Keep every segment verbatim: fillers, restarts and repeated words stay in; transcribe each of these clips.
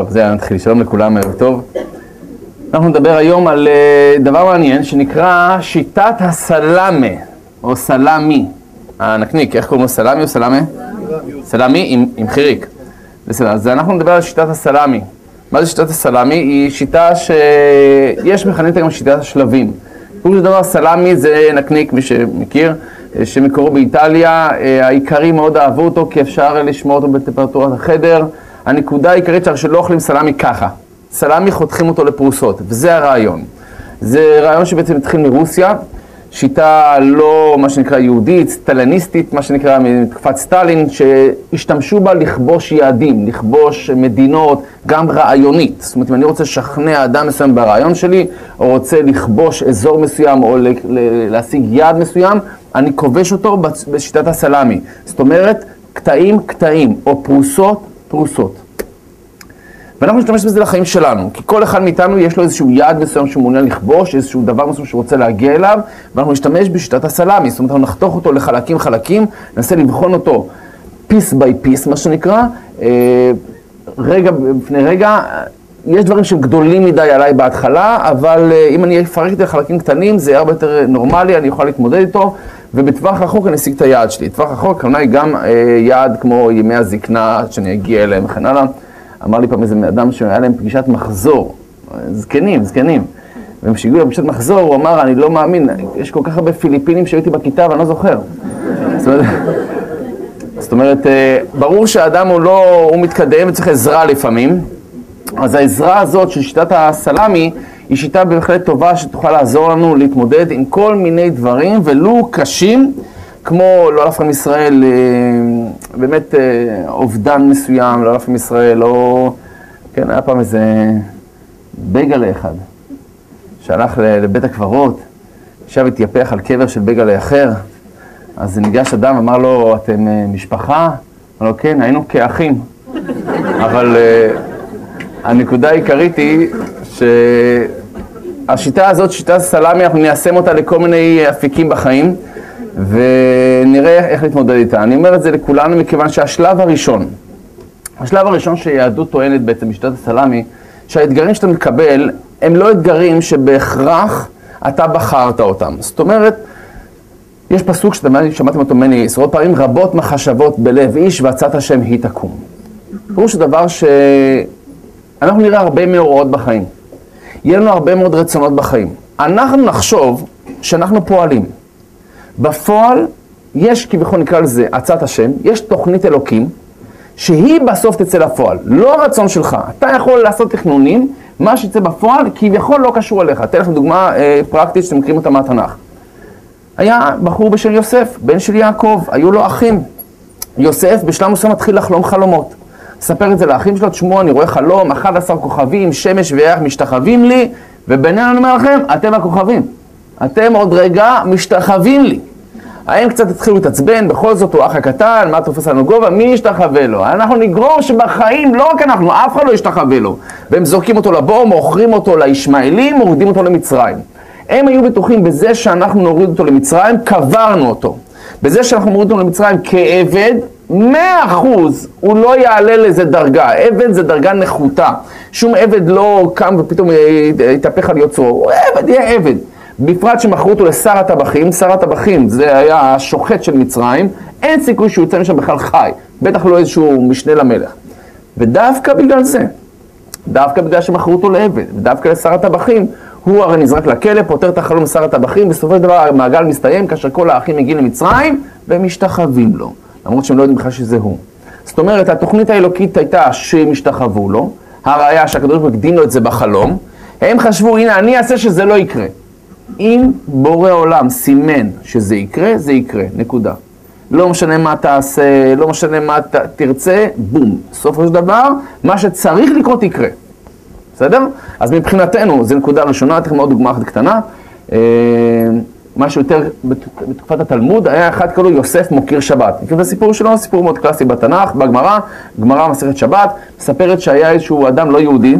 טוב, זה נתחיל. שלום לכולם, ערב טוב. אנחנו נדבר היום על דבר מעניין שנקרא שיטת הסלאמה, או סלאמי. הנקניק, איך קוראים לו? סלאמי או סלאמה? סלאמי עם, עם חיריק. אז אנחנו נדבר על שיטת הסלאמי. מה זה שיטת הסלאמי? היא שיטה שיש מכנים גם שיטת השלבים. פירוש הדבר, סלאמי זה נקניק, מי שמכיר, שמקורו באיטליה. העיקרים מאוד אהבו אותו כי אפשר לשמור אותו בטמפרטורת החדר. הנקודה העיקרית שלא אוכלים סלאמי ככה. סלאמי חותכים אותו לפרוסות, וזה הרעיון. זה רעיון שבעצם התחיל מרוסיה, שיטה לא מה שנקרא יהודית, סטליניסטית, מה שנקרא מתקופת סטלין, שהשתמשו בה לכבוש יעדים, לכבוש מדינות, גם רעיונית. זאת אומרת, אם אני רוצה לשכנע אדם מסוים ברעיון שלי, או רוצה לכבוש אזור מסוים, או להשיג יעד מסוים, אני כובש אותו בשיטת הסלאמי. זאת אומרת, קטעים, קטעים, או פרוסות, פרוסות. ואנחנו נשתמש בזה לחיים שלנו, כי כל אחד מאיתנו יש לו איזשהו יעד מסוים שהוא מעוניין לכבוש, איזשהו דבר מסוים שהוא רוצה להגיע אליו, ואנחנו נשתמש בשיטת הסלאמי, זאת אומרת, אנחנו נחתוך אותו לחלקים חלקים, ננסה לבחון אותו פיס ביי פיס, מה שנקרא, רגע בפני רגע. יש דברים שהם גדולים מדי עליי בהתחלה, אבל אם אני אפרק את זה לחלקים קטנים, זה הרבה יותר נורמלי, אני יכול להתמודד איתו, ובטווח רחוק אני אשיג את היעד שלי. טווח רחוק, הכוונה היא גם יעד כמו ימי הזקנה, שאני אגיע אליהם וכן הלאה. אמר לי פעם איזה אדם שהיה להם פגישת מחזור, זקנים, זקנים. והם שהגיעו לפגישת מחזור, הוא אמר, אני לא מאמין, יש כל כך הרבה פיליפינים שהייתי בכיתה ואני לא זוכר. זאת אומרת, זאת אומרת, ברור שהאדם הוא לא, הוא מתקדם וצריך עזרה לפעמים. אז העזרה הזאת של שיטת הסלאמי היא שיטה בהחלט טובה שתוכל לעזור לנו להתמודד עם כל מיני דברים, ולו קשים, כמו לא אלף עם ישראל, באמת אובדן מסוים, לא אלף עם ישראל, או... כן, היה פעם איזה בגלה אחד, שהלך לבית הקברות, עכשיו התייפח על קבר של בגלה אחר, אז ניגש אדם, אמר לו, אתם משפחה? אמר לו, כן, היינו כאחים. אבל הנקודה העיקרית היא שהשיטה הזאת, שיטת הסלאמי, אנחנו ניישם אותה לכל מיני אפיקים בחיים, ונראה איך להתמודד איתה. אני אומר את זה לכולנו מכיוון שהשלב הראשון, השלב הראשון שיהדות טוענת בעצם בשיטת הסלאמי, שהאתגרים שאתה מקבל הם לא אתגרים שבהכרח אתה בחרת אותם. זאת אומרת, יש פסוק ששמעתם אותו ממני עשרות פעמים, רבות מחשבות בלב איש ועצת השם היא תקום. פירוש הדבר שאנחנו נראה הרבה מאורעות בחיים. יהיה לנו הרבה מאוד רצונות בחיים. אנחנו נחשוב שאנחנו פועלים. בפועל יש, כביכול נקרא לזה, עצת השם, יש תוכנית אלוקים, שהיא בסוף תצא לפועל, לא הרצון שלך. אתה יכול לעשות תכנונים, מה שיצא בפועל, כביכול לא קשור אליך. אתן לכם דוגמה אה, פרקטית שאתם מכירים אותה מהתנ"ך. היה בחור בשם יוסף, בן של יעקב, היו לו אחים. יוסף בשלב מסוים מתחיל לחלום חלומות. ספר את זה לאחים שלו, תשמעו, אני רואה חלום, אחד עשר כוכבים, שמש וירח משתחווים לי, ובינינו אני אומר לכם, אתם הכוכבים. אתם עוד רגע משתחווים לי. האם קצת התחילו להתעצבן, בכל זאת הוא אח הקטן, מה תופס לנו גובה, מי ישתחווה לו? אנחנו נגרור שבחיים, לא רק אנחנו, אף אחד לא ישתחווה לו. והם זורקים אותו לבור, מוכרים אותו לישמעאלים, מורידים אותו למצרים. הם היו בטוחים בזה שאנחנו נוריד אותו למצרים, קברנו אותו. בזה שאנחנו מורידים אותו למצרים כעבד, מאה אחוז הוא לא יעלה לזה דרגה. עבד זה דרגה נחותה. שום עבד לא קם ופתאום יתהפך על יוצרו. הוא עבד, יהיה עבד. בפרט שמכרו אותו לשר הטבחים, שר הטבחים זה היה השוחט של מצרים, אין סיכוי שהוא יוצא משם בכלל חי, בטח לא איזשהו משנה למלך. ודווקא בגלל זה, דווקא בגלל שמכרו אותו לעבד, ודווקא לשר הטבחים, הוא הרי נזרק לכלא, פותר את החלום לשר הטבחים, בסופו של דבר המעגל מסתיים כאשר כל האחים מגיעים למצרים, והם משתחווים לו, למרות שהם לא יודעים בכלל שזה הוא. זאת אומרת, התוכנית האלוקית הייתה שהם השתחוו לו, הראיה שהקדוש ברוך הוא הקדים לו את זה בחלום, הם חשבו, הנה אני אעשה שזה לא יקרה. אם בורא עולם סימן שזה יקרה, זה יקרה, נקודה. לא משנה מה תעשה, לא משנה מה ת, תרצה, בום. סופו של דבר, מה שצריך לקרות יקרה. בסדר? אז מבחינתנו, זו נקודה ראשונה, תכף מאוד דוגמה אחת קטנה. אה, משהו יותר בתקופת התלמוד, היה אחד קראו יוסף מוקיר שבת. מכיר את הסיפור שלו? סיפור מאוד קלאסי בתנ"ך, בגמרא, גמרא מסכת שבת, מספרת שהיה איזשהו אדם לא יהודי,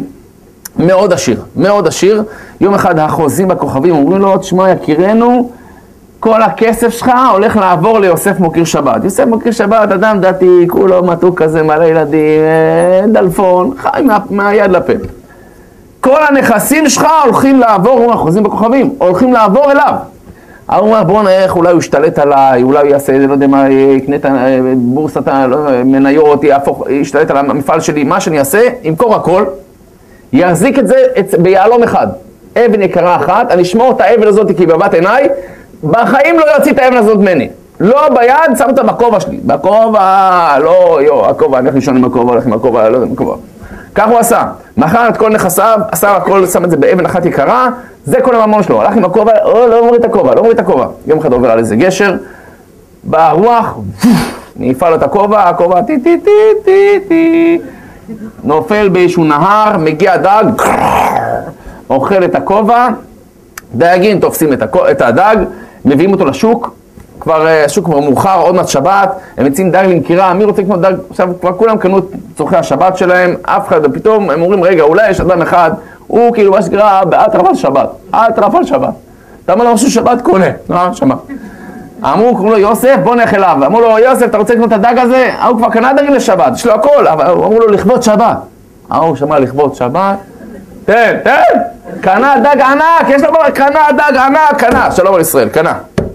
מאוד עשיר, מאוד עשיר. יום אחד החוזים בכוכבים אומרים לו, תשמע יקירנו, כל הכסף שלך הולך לעבור ליוסף מוקיר שבת. יוסף מוקיר שבת, אדם דתי, כולו מתוק כזה, מלא ילדים, דלפון, חי מה, מהיד לפה. כל הנכסים שלך הולכים לעבור, חוזים בכוכבים, הולכים לעבור אליו. הוא אומר, בוא נלך, אולי הוא ישתלט עליי, אולי הוא יעשה, לא יודע מה, יקנה את בורסת המניות, ישתלט על המפעל שלי, מה שאני אעשה, ימכור הכל, יחזיק את זה ביעלום אחד. אבן יקרה אחת, אני אשמור את האבן הזאת כי בבת עיניי, בחיים לא יוציא את האבן הזאת ממני. לא ביד, שם אותה בכובע שלי. בכובע, לא, יו, הכובע, אני הולך לישון עם הכובע, הולך עם הכובע, לא יודע, עם הכובע. כך הוא עשה. מכר את כל נכסיו, עשה הכל, שם את זה באבן אחת יקרה, זה כל הממון שלו. הלך עם הכובע, או, לא מוריד את הכובע, לא מוריד את הכובע. יום אחד עובר על איזה גשר, בא הרוח, נעיפה לו את הכובע, הכובע, טי טי טי טי טי, נופל באיזשהו נהר, מגיע דג, אוכל את הכובע, דייגים תופסים את, הכו, את הדג, מביאים אותו לשוק, כבר השוק כבר מאוחר, עוד מעט שבת, הם מציעים דג למכירה, מי רוצה לקנות דג? עכשיו כבר כולם קנו את צורכי השבת שלהם, אף אחד, ופתאום הם אומרים, רגע, אולי יש אדם אחד, הוא כאילו מה שקרה, באטרף על שבת, אטרף על שבת. אתה אומר לו משהו שבת קונה, לא, שמה. אמרו, קראו לו יוסף, בוא נלך אליו. אמרו לו, יוסף, אתה רוצה לקנות את הדג הזה? הוא כבר קנה דגים לשבת, יש לו הכל, אבל אמרו לו, לכבוד שבת. הוא שמע לכבוד שבת, תן, תן, קנה דג ענק, יש לו קנה דג ענק, קנה, שלום על ישראל, קנה.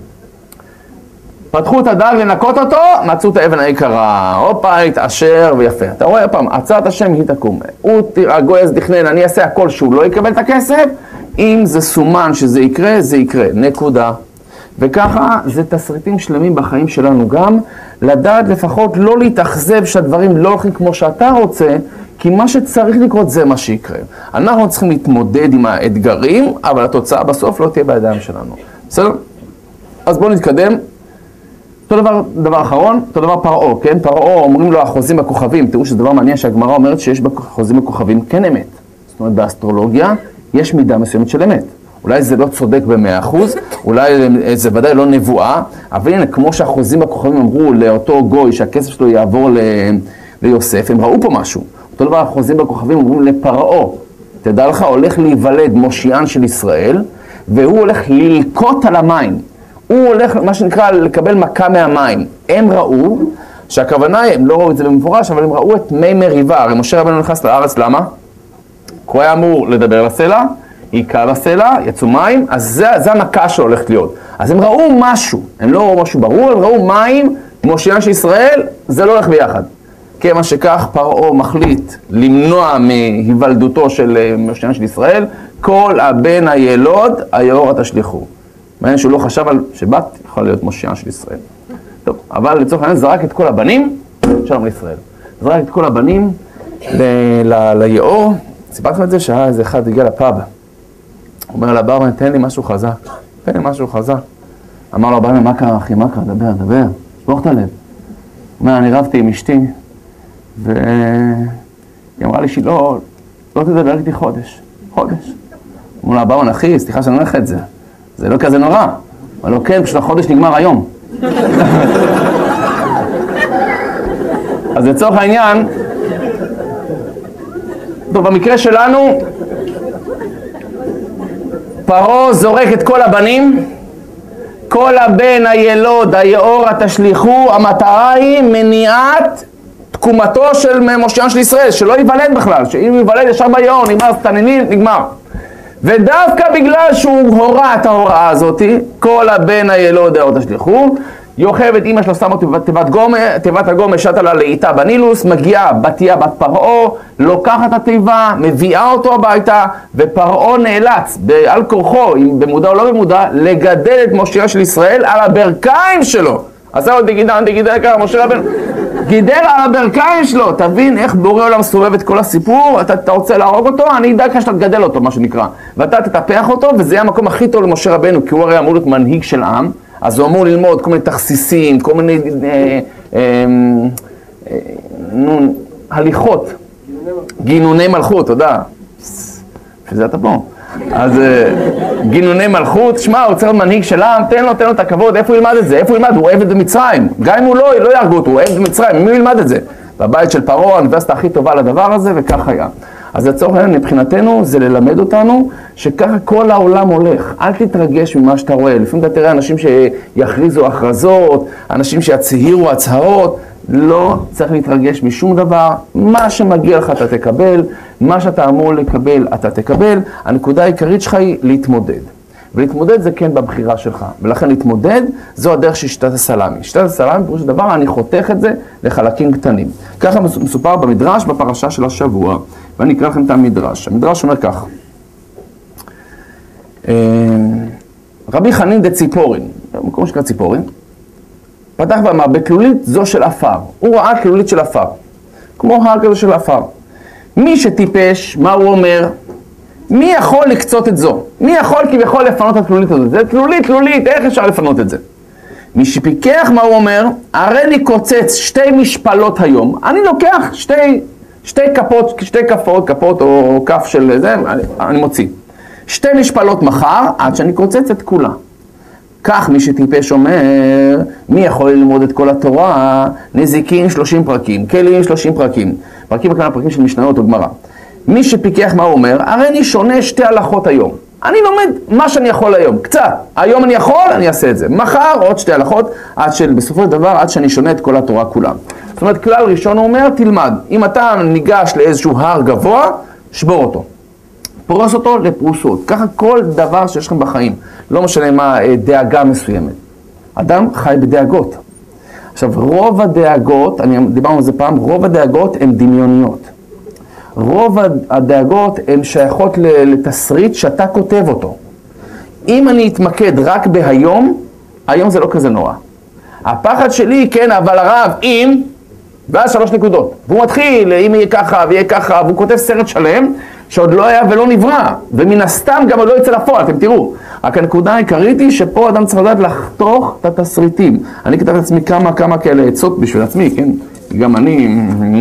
פתחו את הדג לנקות אותו, מצאו את האבן היקרה, הופה, התעשר ויפה. אתה רואה פעם, עצת השם היא תקום. הוא, הגוי אז תכנן, אני אעשה הכל שהוא לא יקבל את הכסף, אם זה סומן שזה יקרה, זה יקרה, נקודה. וככה זה תסריטים שלמים בחיים שלנו גם, לדעת לפחות לא להתאכזב שהדברים לא הולכים כמו שאתה רוצה, כי מה שצריך לקרות זה מה שיקרה. אנחנו צריכים להתמודד עם האתגרים, אבל התוצאה בסוף לא תהיה בידיים שלנו. בסדר? אז בואו נתקדם. אותו דבר, דבר אחרון, אותו דבר פרעה, כן? פרעה אומרים לו החוזים בכוכבים, תראו שזה דבר מעניין שהגמרא אומרת שיש בחוזים בכוכבים כן אמת. זאת אומרת, באסטרולוגיה יש מידה מסוימת של אמת. אולי זה לא צודק במאה אחוז, אולי זה ודאי לא נבואה, אבל הנה, כמו שהחוזים בכוכבים אמרו לאותו גוי שהכסף שלו יעבור ל... ליוסף, הם ראו פה משהו. אותו דבר החוזים בכוכבים אומרים לפרעה, תדע לך, הולך להיוולד מושיען של ישראל, והוא הולך ללקוט על המים. הוא הולך, מה שנקרא, לקבל מכה מהמים. הם ראו, שהכוונה, הם לא ראו את זה במפורש, אבל הם ראו את מי מריבה. הרי משה רבנו נכנס לארץ, למה? הוא היה אמור לדבר לסלע, עיקר לסלע, יצאו מים, אז זה, זה המכה שהולכת להיות. אז הם ראו משהו, הם לא ראו משהו ברור, הם ראו מים, מושיען של ישראל, זה לא הולך ביחד. כמה שכך פרעה מחליט למנוע מהיוולדותו של מושיען של ישראל, כל הבן הילוד, היאורה תשליכו. מעניין שהוא לא חשב על שבת יכול להיות מושיען של ישראל. טוב, אבל לצורך העניין זרק את כל הבנים, שלום לישראל. זרק את כל הבנים ליאור, סיפרתם את זה שהיה איזה אחד הגיע לפאב. הוא אומר לברמן, תן לי משהו חזק, תן לי משהו חזק. אמר לו, ברמן, מה קרה אחי, מה קרה? דבר, דבר, שפוך את הלב. הוא אומר, אני רבתי עם אשתי, והיא אמרה לי שלא, לא תדבר איתי חודש, חודש. הוא אומר לה, ברמן, אחי, סליחה שאני אומר לך את זה. זה לא כזה נורא, אבל לא כן, פשוט החודש נגמר היום. אז לצורך העניין, טוב, במקרה שלנו, פרעה זורק את כל הבנים, כל הבן הילוד, היאורה תשליכו, המטרה היא מניעת תקומתו של מושיען של ישראל, שלא ייוולד בכלל, שאם ייוולד ישר ביאור, נגמר סתנינים, נגמר. ודווקא בגלל שהוא הורה את ההוראה הזאת, כל הבן הילוד היאורה תשליכו, יוכבד אמא שלו שמה תיבת גומא, תיבת הגומא שטה לה לאיתה בנילוס, מגיעה בתיה בת פרעה, לוקחת את התיבה, מביאה אותו הביתה, ופרעה נאלץ בעל כורחו, במודע או לא במודע, לגדל את מושיען של ישראל על הברכיים שלו. עשה לו דיגידן, דיגידן, ככה, משה רבנו, גידל על הברכיים שלו. תבין איך בורא עולם סובב את כל הסיפור, אתה, אתה רוצה להרוג אותו, אני אדאג שאתה תגדל אותו, מה שנקרא. ואתה תטפח אותו, וזה יהיה המקום הכי טוב למשה רבנו, כי הוא הרי אמור להיות מנהיג של עם, אז הוא אמור ללמוד כל מיני תכסיסים, כל מיני אה, אה, אה, נו, הליכות, גינוני מלכות, תודה. שזה אתה פה. אז גינוני מלכות, שמע, הוא צריך מנהיג של עם, תן לו, תן לו את הכבוד, איפה הוא ילמד את זה? איפה הוא ילמד? הוא עבד במצרים. גם אם הוא לא, לא יהרגו אותו, הוא עבד במצרים, מי הוא ילמד את זה? בבית של פרעה, האוניברסיטה הכי טובה לדבר הזה, וכך היה. אז לצורך העניין, מבחינתנו, זה ללמד אותנו שככה כל העולם הולך. אל תתרגש ממה שאתה רואה. לפעמים אתה תראה אנשים שיכריזו הכרזות, אנשים שיצהירו הצהרות, לא צריך להתרגש משום דבר. מה שמגיע לך אתה תקבל, מה שאתה אמור לקבל אתה תקבל. הנקודה העיקרית שלך היא להתמודד. ולהתמודד זה כן בבחירה שלך, ולכן להתמודד זו הדרך של שיטת הסלאמי. שיטת הסלאמי, פירוש הדבר, אני חותך את זה לחלקים קטנים. ככה מסופר במדרש בפרשה של השבוע, ואני אקרא לכם את המדרש. המדרש אומר כך. רבי חנין דה ציפורין, במקום שקרא ציפורין, פתח ואמר, בכלולית זו של אפר. הוא ראה כלולית של אפר, כמו הר כזה של אפר. מי שטיפש, מה הוא אומר? מי יכול לקצות את זו? מי יכול כביכול לפנות את הכלולית הזאת? זה תלולית, תלולית, איך אפשר לפנות את זה? מי שפיקח, מה הוא אומר? הרי אני קוצץ שתי משפלות היום. אני לוקח שתי, שתי כפות, שתי כפות, כפות או כף של זה, אני, אני מוציא. שתי משפלות מחר, עד שאני קוצץ את כולה. כך מי שטיפש אומר, מי יכול ללמוד את כל התורה? נזיקין שלושים פרקים, כלים שלושים פרקים. פרקים הכלל פרקים של משניות או גמרא. מי שפיקח מה הוא אומר? הרי אני שונה שתי הלכות היום. אני לומד מה שאני יכול היום, קצת. היום אני יכול, אני אעשה את זה. מחר עוד שתי הלכות, עד שבסופו של דבר, עד שאני שונה את כל התורה כולה. זאת אומרת, כלל ראשון הוא אומר, תלמד. אם אתה ניגש לאיזשהו הר גבוה, שבור אותו. פרוס אותו לפרוסות. ככה כל דבר שיש לכם בחיים. לא משנה מה דאגה מסוימת. אדם חי בדאגות. עכשיו, רוב הדאגות, אני דיברנו על זה פעם, רוב הדאגות הן דמיוניות. רוב הדאגות הן שייכות לתסריט שאתה כותב אותו. אם אני אתמקד רק בהיום, היום זה לא כזה נורא. הפחד שלי, כן, אבל הרב, אם, ואז שלוש נקודות. והוא מתחיל, אם יהיה ככה ויהיה ככה, והוא כותב סרט שלם, שעוד לא היה ולא נברא. ומן הסתם גם לא יצא לפועל, אתם תראו. רק הנקודה העיקרית היא שפה אדם צריך לדעת לחתוך את התסריטים. אני כתב לעצמי כמה, כמה כאלה עצות בשביל עצמי, כן? גם אני...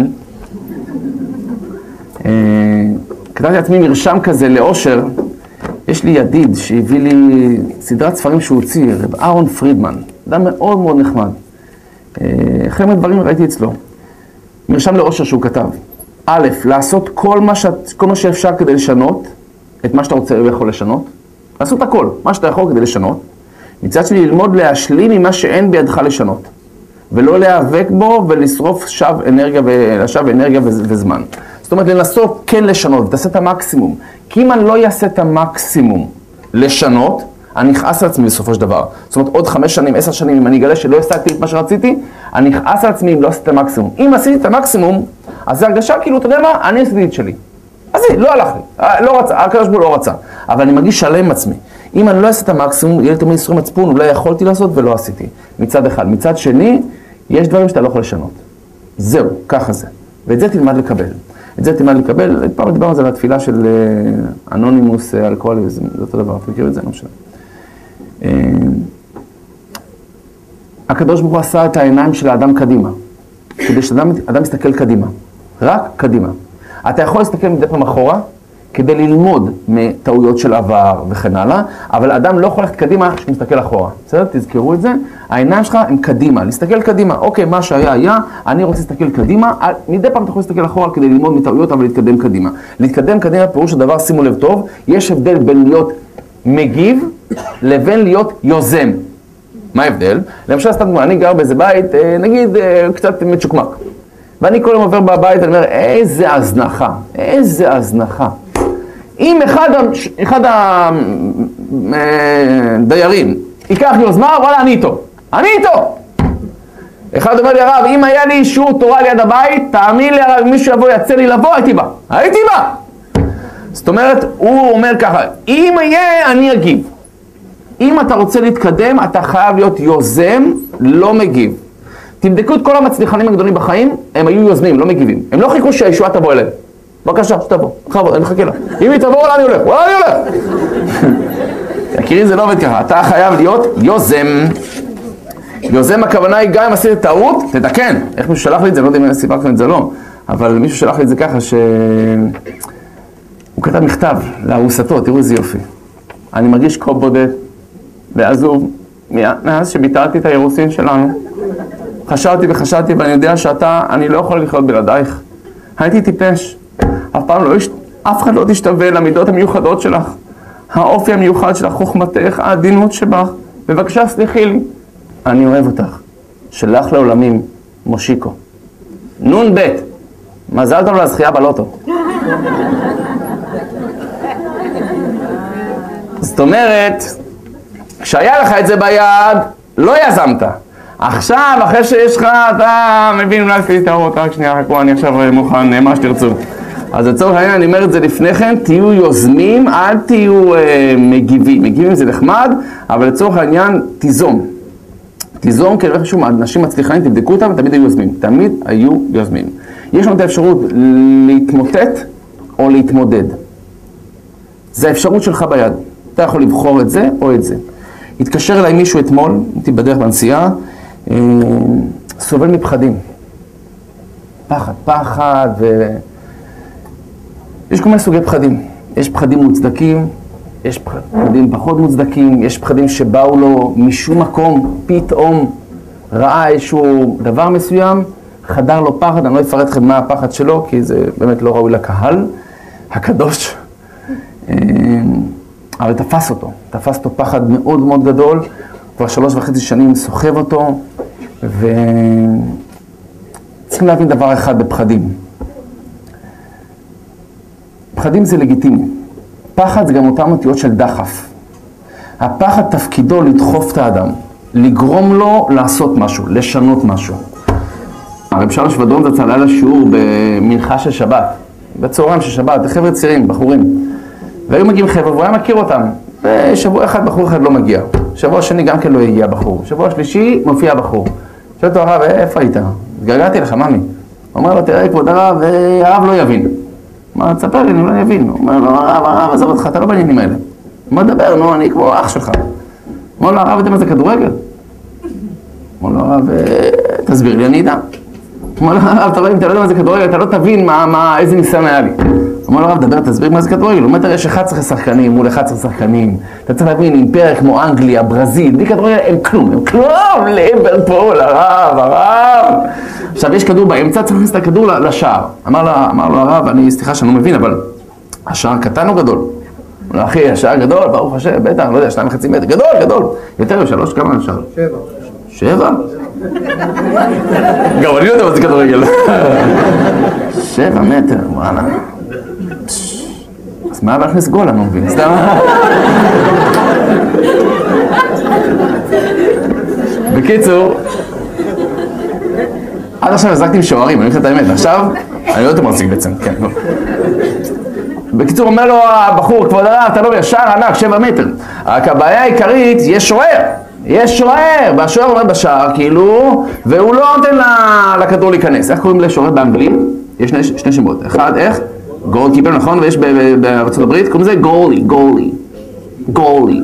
כתבתי לעצמי מרשם כזה לאושר. יש לי ידיד שהביא לי סדרת ספרים שהוא הוציא, רב אהרון פרידמן, אדם מאוד מאוד נחמד. אחרי מהדברים ראיתי אצלו מרשם לאושר שהוא כתב. א', לעשות כל מה, ש... כל מה שאפשר כדי לשנות את מה שאתה רוצה ויכול לשנות. לעשות הכל, מה שאתה יכול כדי לשנות. מצד שלי ללמוד להשלים ממה שאין בידך לשנות. ולא להיאבק בו ולשרוף שב אנרגיה, ו... אנרגיה ו... וזמן. זאת אומרת, לנסות כן לשנות, ותעשה את המקסימום. כי אם אני לא אעשה את המקסימום לשנות, אני נכעס על עצמי בסופו של דבר. זאת אומרת, עוד חמש שנים, עשר שנים, אם אני אגלה שלא השגתי את מה שרציתי, אני נכעס על עצמי אם לא עשיתי את המקסימום. אם עשיתי את המקסימום, אז זה הרגשה כאילו, אתה יודע מה? אני עשיתי את שלי. אז זה, לא הלך לי, לא רצה, הקדוש ברוך הוא לא רצה. אבל אני מרגיש שלם עם עצמי. אם אני לא אעשה את המקסימום, יהיה לי תמיד ייסורי מצפון, אולי יכולתי לעשות ולא עשיתי. מצד אחד. מצד שני, יש דברים שאתה לא יכול לשנות. זהו, ככה זה. ואת זה תלמד לקבל. את זה תלמד לקבל, פעם דיברנו על זה לתפילה של אנונימוס, אלכוהוליזם, זה אותו דבר, אתה מכיר את זה? לא משנה. הקדוש ברוך הוא עשה את העיניים של האדם קדימה, כדי שאדם אדם מסתכל קדימה, רק קדימה. אתה יכול להסתכל מדי פעם אחורה, כדי ללמוד מטעויות של עבר וכן הלאה, אבל אדם לא יכול ללכת קדימה כשמסתכל אחורה. בסדר? תזכרו את זה. העיניים שלך הם קדימה, להסתכל קדימה. אוקיי, מה שהיה היה, אני רוצה להסתכל קדימה, מדי פעם אתה יכול להסתכל אחורה כדי ללמוד מטעויות, אבל להתקדם קדימה. להתקדם קדימה, פירוש הדבר, שימו לב טוב, יש הבדל בין להיות מגיב לבין להיות יוזם. מה ההבדל? למשל, סתם, אני גר באיזה בית, נגיד, קצת מצ'וקמק. ואני כל יום עובר בבית, אני אומר, איזה הזנחה, איזה הזנחה. אם אחד, אחד הדיירים ייקח יוזמה, וואלה, אני איתו. אני איתו. אחד אומר לי, הרב, אם היה לי אישור תורה ליד הבית, תאמין לי, הרב, מישהו יבוא, יצא לי לבוא, הייתי בא. הייתי בא. זאת אומרת, הוא אומר ככה, אם יהיה, אני אגיב. אם אתה רוצה להתקדם, אתה חייב להיות יוזם, לא מגיב. תבדקו את כל המצליחנים הגדולים בחיים, הם היו יוזמים, לא מגיבים. הם לא חיכו שהישועה תבוא אליהם. בבקשה, שתבוא, בכבוד, אני מחכה לה. אם היא תבוא, וואלה אני הולך, וואלה אני הולך. תכירי, זה לא עובד ככה, אתה חייב להיות יוזם. יוזם הכוונה היא גם אם עשית טעות, תתקן. איך מישהו שלח לי את זה, לא יודע אם סיפרתם את זה לא, אבל מישהו שלח לי את זה ככה ש... הוא כתב מכתב לארוסתו, תראו איזה יופי. אני מרגיש כה בודד ועזוב, מאז שביטלתי את האירוסין שלנו. חשבתי וחשבתי ואני יודע שאתה, אני לא יכול לחיות בלעדייך. הייתי טיפש. אף פעם לא, אף אחד לא תשתווה למידות המיוחדות שלך, האופי המיוחד שלך, חוכמתך, העדינות שבך. בבקשה, סליחי לי. אני אוהב אותך. שלח לעולמים, מושיקו. נון בית. מזל טוב לזכייה בלוטו. זאת אומרת, כשהיה לך את זה ביד, לא יזמת. עכשיו, אחרי שיש לך, אתה מבין, אולי עשיתי טעות, רק שנייה, חכו, אני עכשיו מוכן, מה שתרצו. אז לצורך העניין, אני אומר את זה לפני כן, תהיו יוזמים, אל תהיו אה, מגיבים. מגיבים זה נחמד, אבל לצורך העניין, תיזום. תיזום, כי אני חושב, אנשים מצליחים, תבדקו אותם, תמיד היו יוזמים. תמיד היו יוזמים. יש לנו את האפשרות להתמוטט או להתמודד. זה האפשרות שלך ביד. אתה יכול לבחור את זה או את זה. התקשר אליי מישהו אתמול, הייתי בדרך בנסיעה, אה, סובל מפחדים. פחד, פחד ו... יש כל מיני סוגי פחדים. יש פחדים מוצדקים, יש פחדים פחות מוצדקים, יש פחדים שבאו לו משום מקום, פתאום ראה איזשהו דבר מסוים, חדר לו פחד, אני לא אפרט לכם מה הפחד שלו, כי זה באמת לא ראוי לקהל הקדוש. אבל תפס אותו, תפס אותו פחד מאוד מאוד גדול, כבר שלוש וחצי שנים סוחב אותו, וצריכים להבין דבר אחד בפחדים. פחדים זה לגיטימי. פחד זה גם אותם אותיות של דחף. הפחד תפקידו לדחוף את האדם, לגרום לו לעשות משהו, לשנות משהו. הרב שלוש ודרום זה צלע לשיעור במנחה של שבת, בצהריים של שבת, חבר'ה צעירים, בחורים. והיו מגיעים חבר'ה והוא היה מכיר אותם. ושבוע אחד בחור אחד לא מגיע. שבוע שני גם כן לא הגיע בחור. שבוע שלישי מופיע בחור. שואל אותו הרב, איפה היית? התגעגעתי לך, ממי. הוא אומר לו, תראה כבוד הרב, הרב לא יבין. הוא אומר, תספר לי, אני לא יבין. הוא אומר לו, הרב, הרב, עזוב אותך, אתה לא בעניינים האלה. הוא אומר, דבר, נו, אני כמו אח שלך. הוא אומר לו, הרב, אתה מה זה כדורגל? הוא אומר לו, הרב, תסביר לי, אני אדע. הוא אומר לו, הרב, אתה לא יודע מה זה כדורגל, אתה לא תבין איזה ניסיון היה לי. הוא אומר לו, הרב, דבר, תסביר מה זה כדורגל. הוא אומר, תראה, יש אחד עשר שחקנים מול אחד עשר שחקנים. אתה צריך להבין, אימפריה כמו אנגליה, ברזיל, בלי כדורגל, הם כלום, הם כלום, ליברפול, הרב, הרב. עכשיו, יש כדור באמצע, צריך להכניס את הכדור לשער. אמר לו, אמר לו, הרב, אני, סליחה שאני לא מבין, אבל השער קטן או גדול? הוא אומר, אחי, השער גדול, ברוך השם, בטח, לא יודע, שניים וחצי מטר, גדול, גדול. יותר משלוש, כמה השער? שבע. שבע? גם אני לא יודע מה זה כדורגל. שבע מטר, וואלה. אז מה הבא להכניס גול, אני לא מבין, סתם? בקיצור, עד עכשיו הזרקתי עם שוערים, אני חושב את האמת, עכשיו, אני לא יותר מרציק בעצם, כן, לא. בקיצור, אומר לו הבחור, כבוד הרב, אתה לא מבין, שער ענק, שבע מטר. רק הבעיה העיקרית, יש שוער. יש שוער, והשוער עומד בשער, כאילו, והוא לא נותן לכדור להיכנס. איך קוראים לשוער באנגלית? יש שני, שני שמות. אחד, איך? גול קיפר, נכון? ויש בארצות הברית, קוראים לזה גולי, גולי. גולי.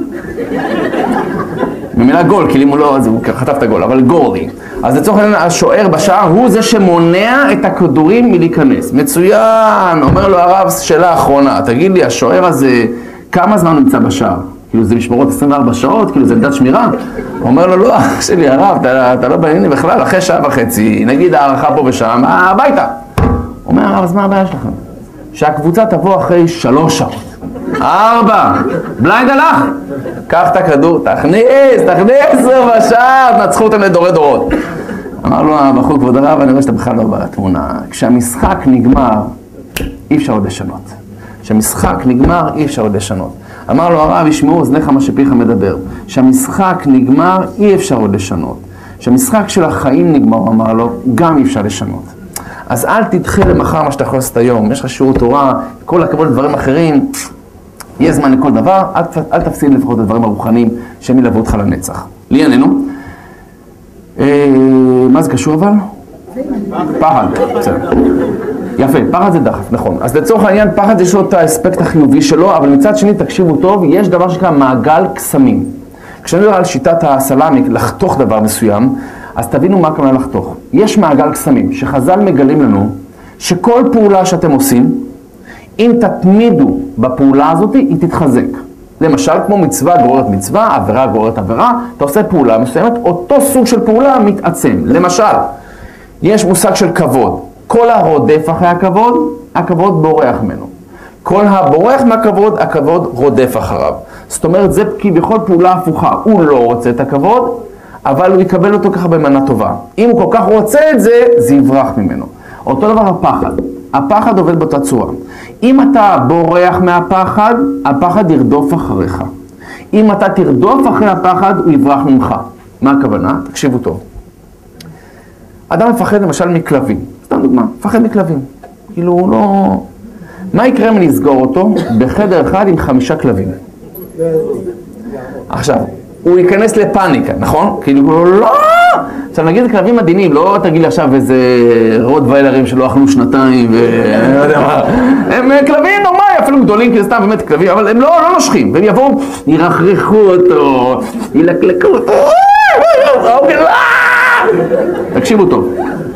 במילה גול, כי אם הוא לא, אז הוא חטף את הגול, אבל גולי. אז לצורך העניין, השוער בשער הוא זה שמונע את הכדורים מלהיכנס. מצוין, אומר לו הרב, שאלה האחרונה, תגיד לי, השוער הזה, כמה זמן נמצא בשער? כאילו זה משמרות עשרים וארבע שעות, כאילו זה עמדת שמירה. הוא אומר לו, לא, אח שלי, הרב, אתה, אתה לא בענייני בכלל, אחרי שעה וחצי, נגיד הערכה פה ושם, הביתה. הוא אומר, הרב, אז מה הבעיה שלכם? שהקבוצה תבוא אחרי שלוש שעות. ארבע, בליינד הלך. קח את הכדור, תכניס, תכניס בשער, נצחו אותם לדורי דורות. אמר לו הבחור, כבוד הרב, אני רואה שאתה בכלל לא בתמונה. כשהמשחק נגמר, אי אפשר עוד לשנות. כשהמשחק נגמר, אי אפשר עוד לשנות. אמר לו הרב, ישמעו אוזניך מה שפיך מדבר. כשהמשחק נגמר, אי אפשר עוד לשנות. כשהמשחק של החיים נגמר, אמר לו, גם אי אפשר לשנות. אז אל תדחה למחר מה שאתה יכול לעשות היום. יש לך שיעור תורה, כל הכבוד לדברים אחרים. יהיה זמן לכל דבר, אל, אל תפסיד לפחות את הדברים הרוחניים שהם ילוו אותך לנצח. לענייננו. אה, מה זה קשור אבל? פחד. בסדר. יפה, פחד זה דחף, נכון. אז לצורך העניין, פחד יש לו את האספקט החיובי שלו, אבל מצד שני, תקשיבו טוב, יש דבר שנקרא מעגל קסמים. כשאני מדבר על שיטת הסלאמיק, לחתוך דבר מסוים, אז תבינו מה הכוונה לחתוך. יש מעגל קסמים, שחז"ל מגלים לנו, שכל פעולה שאתם עושים, אם תתמידו בפעולה הזאת, היא תתחזק. למשל, כמו מצווה גוררת מצווה, עבירה גוררת עבירה, אתה עושה פעולה מסוימת, אותו סוג של פעולה מתעצם. למשל, יש מושג של כבוד. כל הרודף אחרי הכבוד, הכבוד בורח ממנו. כל הבורח מהכבוד, הכבוד רודף אחריו. זאת אומרת, זה כביכול פעולה הפוכה. הוא לא רוצה את הכבוד, אבל הוא יקבל אותו ככה במנה טובה. אם הוא כל כך רוצה את זה, זה יברח ממנו. אותו דבר הפחד. הפחד עובד באותה צורה. אם אתה בורח מהפחד, הפחד ירדוף אחריך. אם אתה תרדוף אחרי הפחד, הוא יברח ממך. מה הכוונה? תקשיבו טוב. אדם מפחד למשל מכלבים. סתם דוגמה, מפחד מכלבים. כאילו הוא לא... מה יקרה אם נסגור אותו בחדר אחד עם חמישה כלבים? עכשיו, הוא ייכנס לפאניקה, נכון? כאילו, לא! עכשיו נגיד כלבים עדינים, לא תגיד לי עכשיו איזה רוטוויילרים שלא אכלו שנתיים ואני לא יודע מה. הם כלבים נורמלי, אפילו גדולים, כי זה סתם באמת כלבים, אבל הם לא, לא נושכים. והם יבואו, ירחרחו אותו, ילקלקו אותו. תקשיבו טוב.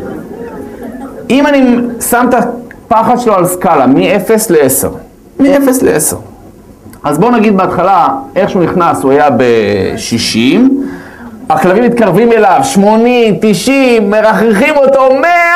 אם אני שם את הפחד שלו על סקאלה, מ-אפס ל-עשר. מ-אפס ל-עשר. אז בואו נגיד בהתחלה, איך שהוא נכנס, הוא היה ב-שישים, הכלבים מתקרבים אליו, שמונים, תשעים, מרחרחים אותו,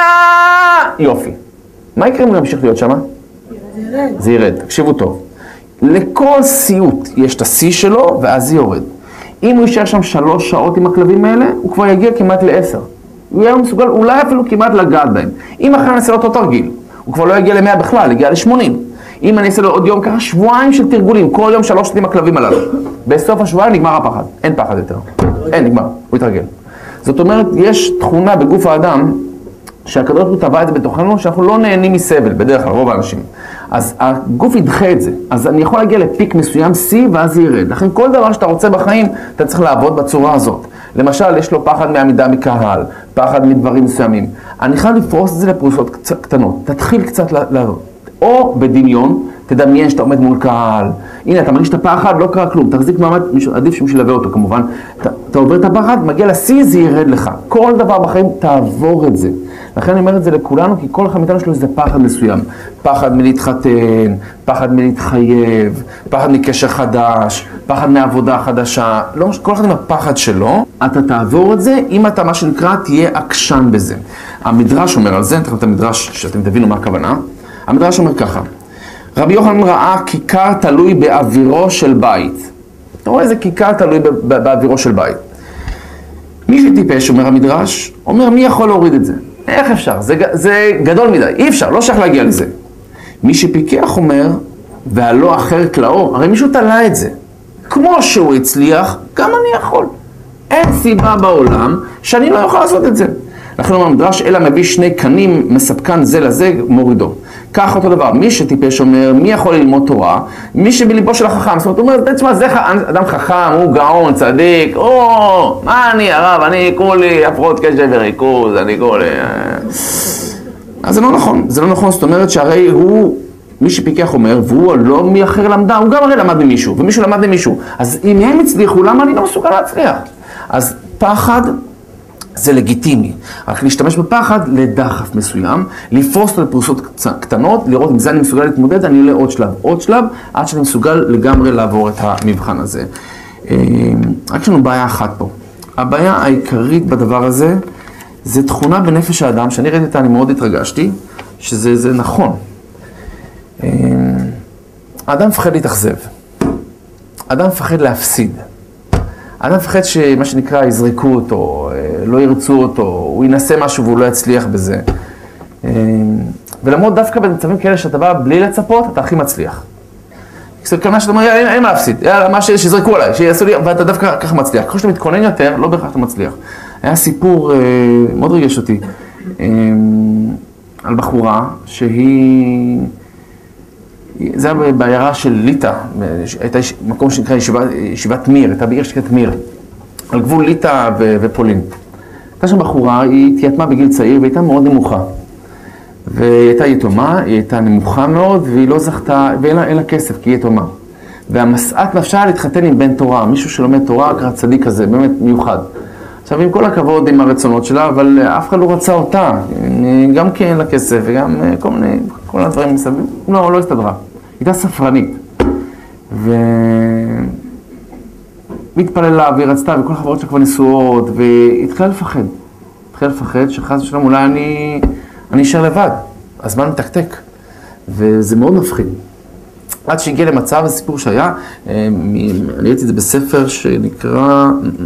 מאה! יופי. מה יקרה אם הוא ימשיך להיות שם? זה ירד. זה ירד, תקשיבו טוב. לכל סיוט יש את ה-C שלו, ואז זה יורד. אם הוא יישאר שם שלוש שעות עם הכלבים האלה, הוא כבר יגיע כמעט ל-עשר. הוא יהיה מסוגל, אולי אפילו כמעט לגעת בהם. אם אחרי נעשה לו אותו תרגיל, הוא כבר לא יגיע ל-מאה בכלל, יגיע ל-שמונים. אם אני אעשה לו עוד יום ככה, שבועיים של תרגולים, כל יום שלוש שנים הכלבים הללו. בסוף השבועיים נגמר הפחד, אין פחד יותר. אין, נגמר, הוא יתרגל. זאת אומרת, יש תכונה בגוף האדם, שהקדוש ברוך הוא טבע את זה בתוכנו, שאנחנו לא נהנים מסבל, בדרך כלל, רוב האנשים. אז הגוף ידחה את זה. אז אני יכול להגיע לפיק מסוים, C, ואז זה ירד. לכן כל דבר שאתה רוצה בחיים, אתה צריך לעבוד בצורה הזאת. למשל, יש לו פחד מעמידה מקהל, פחד מדברים מסוימים. אני חייב לפרוס את זה לפרוסות קטנות. תתחיל קצת לעבוד. או בדמיון, תדמיין שאתה עומד מול קהל. הנה, אתה מרגיש את הפחד, לא קרה כלום. תחזיק מעמד, עדיף שמישהו ילווה אותו כמובן. אתה, אתה עובר את הפחד, מגיע ל-C, זה ירד לך. כל דבר בחיים, תעבור את זה. לכן אני אומר את זה לכולנו, כי כל אחד מאיתנו שלו איזה פחד מסוים. פחד מלהתחתן, פחד מלהתחייב, פחד מקשר חדש, פחד מעבודה חדשה. לא, כל אחד עם הפחד שלו, אתה תעבור את זה, אם אתה מה שנקרא, תהיה עקשן בזה. המדרש אומר על זה, אני אתן את המדרש שאתם תבינו מה הכוונה. המדרש אומר ככה, רבי יוחנן ראה כיכר תלוי באווירו של בית. אתה רואה איזה כיכר תלוי באווירו של בית. מי שטיפש, אומר המדרש, אומר מי יכול להוריד את זה? איך אפשר? זה, זה גדול מדי, אי אפשר, לא שייך להגיע לזה. מי שפיקח אומר, והלא אחר כלאו, הרי מישהו תלה את זה. כמו שהוא הצליח, גם אני יכול. אין סיבה בעולם שאני לא יכול לעשות את זה. לכן אומר המדרש, אלא מביא שני קנים, מספקן זה לזה, מורידו. כך אותו דבר, מי שטיפש אומר, מי יכול ללמוד תורה? מי שבליבו של החכם, זאת אומרת, הוא אומר, תשמע, זה אדם חכם, הוא גאון, צדיק, או, מה אני, הרב, אני כולי הפרעות קשב וריכוז, אני כולי... אז זה לא נכון, זה לא נכון, זאת אומרת שהרי הוא, מי שפיקח אומר, והוא לא מי אחר למדה, הוא גם הרי למד ממישהו, ומישהו למד ממישהו. אז אם הם הצליחו, למה אני לא מסוגל להצליח? אז פחד, זה לגיטימי, רק להשתמש בפחד לדחף מסוים, לפרוס אותו לפרוסות קטנות, לראות אם זה אני מסוגל להתמודד, אני עולה עוד שלב, עוד שלב, עד שאני מסוגל לגמרי לעבור את המבחן הזה. רק יש לנו בעיה אחת פה. הבעיה העיקרית בדבר הזה, זה תכונה בנפש האדם, שאני ראיתי אותה, אני מאוד התרגשתי, שזה זה נכון. האדם מפחד להתאכזב. האדם מפחד להפסיד. האדם מפחד שמה שנקרא יזרקו אותו, לא ירצו אותו, הוא ינסה משהו והוא לא יצליח בזה. ולמרות דווקא במצבים כאלה שאתה בא בלי לצפות, אתה הכי מצליח. כמה שאתה אומר, אין מה להפסיד, מה שיזרקו עליי, שיעשו לי, ואתה דווקא ככה מצליח. ככל שאתה מתכונן יותר, לא בהכרח אתה מצליח. היה סיפור מאוד רגש אותי, על בחורה שהיא... זה היה בעיירה של ליטא, הייתה מקום שנקרא ישיבת, ישיבת מיר, הייתה בעיר שנקראת מיר, על גבול ליטא ו- ופולין. הייתה שם בחורה, היא התייתמה בגיל צעיר והייתה מאוד נמוכה. והיא הייתה יתומה, היא הייתה נמוכה מאוד, והיא לא זכתה, ואין לה, לה כסף כי היא יתומה. והמשאת נפשה להתחתן עם בן תורה, מישהו שלומד תורה, ככה צדיק כזה, באמת מיוחד. עכשיו, עם כל הכבוד עם הרצונות שלה, אבל אף אחד לא רצה אותה, גם כי אין לה כסף וגם כל מיני, כל מיני דברים מסביב, לא, לא הסתדרה. הייתה ספרנית, והתפללה והיא רצתה, וכל החברות שלה כבר נשואות, והתחילה לפחד. התחילה לפחד שחס ושלום אולי אני, אני אשאר לבד, הזמן מתקתק, וזה מאוד מפחיד. עד שהגיע למצב, זה סיפור שהיה, אני ראיתי את זה בספר שנקרא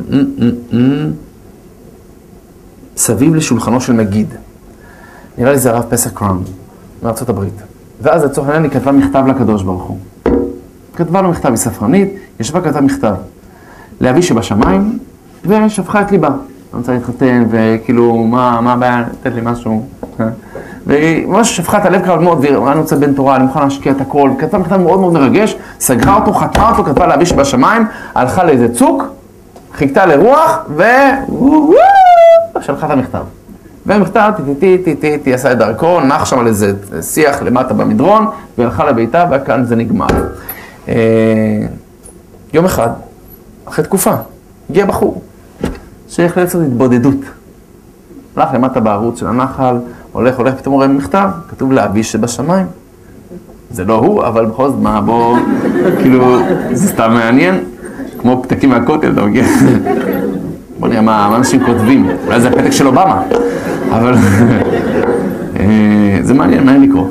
סביב לשולחנו של מגיד. נראה לי זה הרב פסח קראון, מארצות הברית. ואז לצורך העניין היא כתבה מכתב לקדוש ברוך הוא. כתבה לו מכתב, היא ספרנית, ישבה כתבה מכתב. לאבי שבשמיים, ושפכה את ליבה. אני רוצה להתחתן, וכאילו, מה, מה הבעיה, לתת לי משהו. והיא ממש שפכה את הלב קרב מאוד, והיא אמרה, אני רוצה בן תורה, אני מוכן להשקיע את הכל. כתבה מכתב מאוד מאוד מרגש, סגרה אותו, חתמה אותו, כתבה לאבי שבשמיים, הלכה לאיזה צוק, חיכתה לרוח, ו... שלחה את המכתב. והמכתב, טי טי טי טי, עשה את דרכו, נח שם על איזה שיח למטה במדרון, והלכה לביתה, וכאן זה נגמר. יום אחד, אחרי תקופה, הגיע בחור, שהחליט לעשות התבודדות. הלך למטה בערוץ של הנחל, הולך, הולך, פתאום רואה מכתב, כתוב לאבי שבשמיים. זה לא הוא, אבל בכל זאת, מה, בוא, כאילו, זה סתם מעניין, כמו פתקים מהכותל, אתה מגיע. בוא נראה מה אנשים כותבים, אולי זה הפתק של אובמה, אבל זה מעניין, מעניין לקרוא.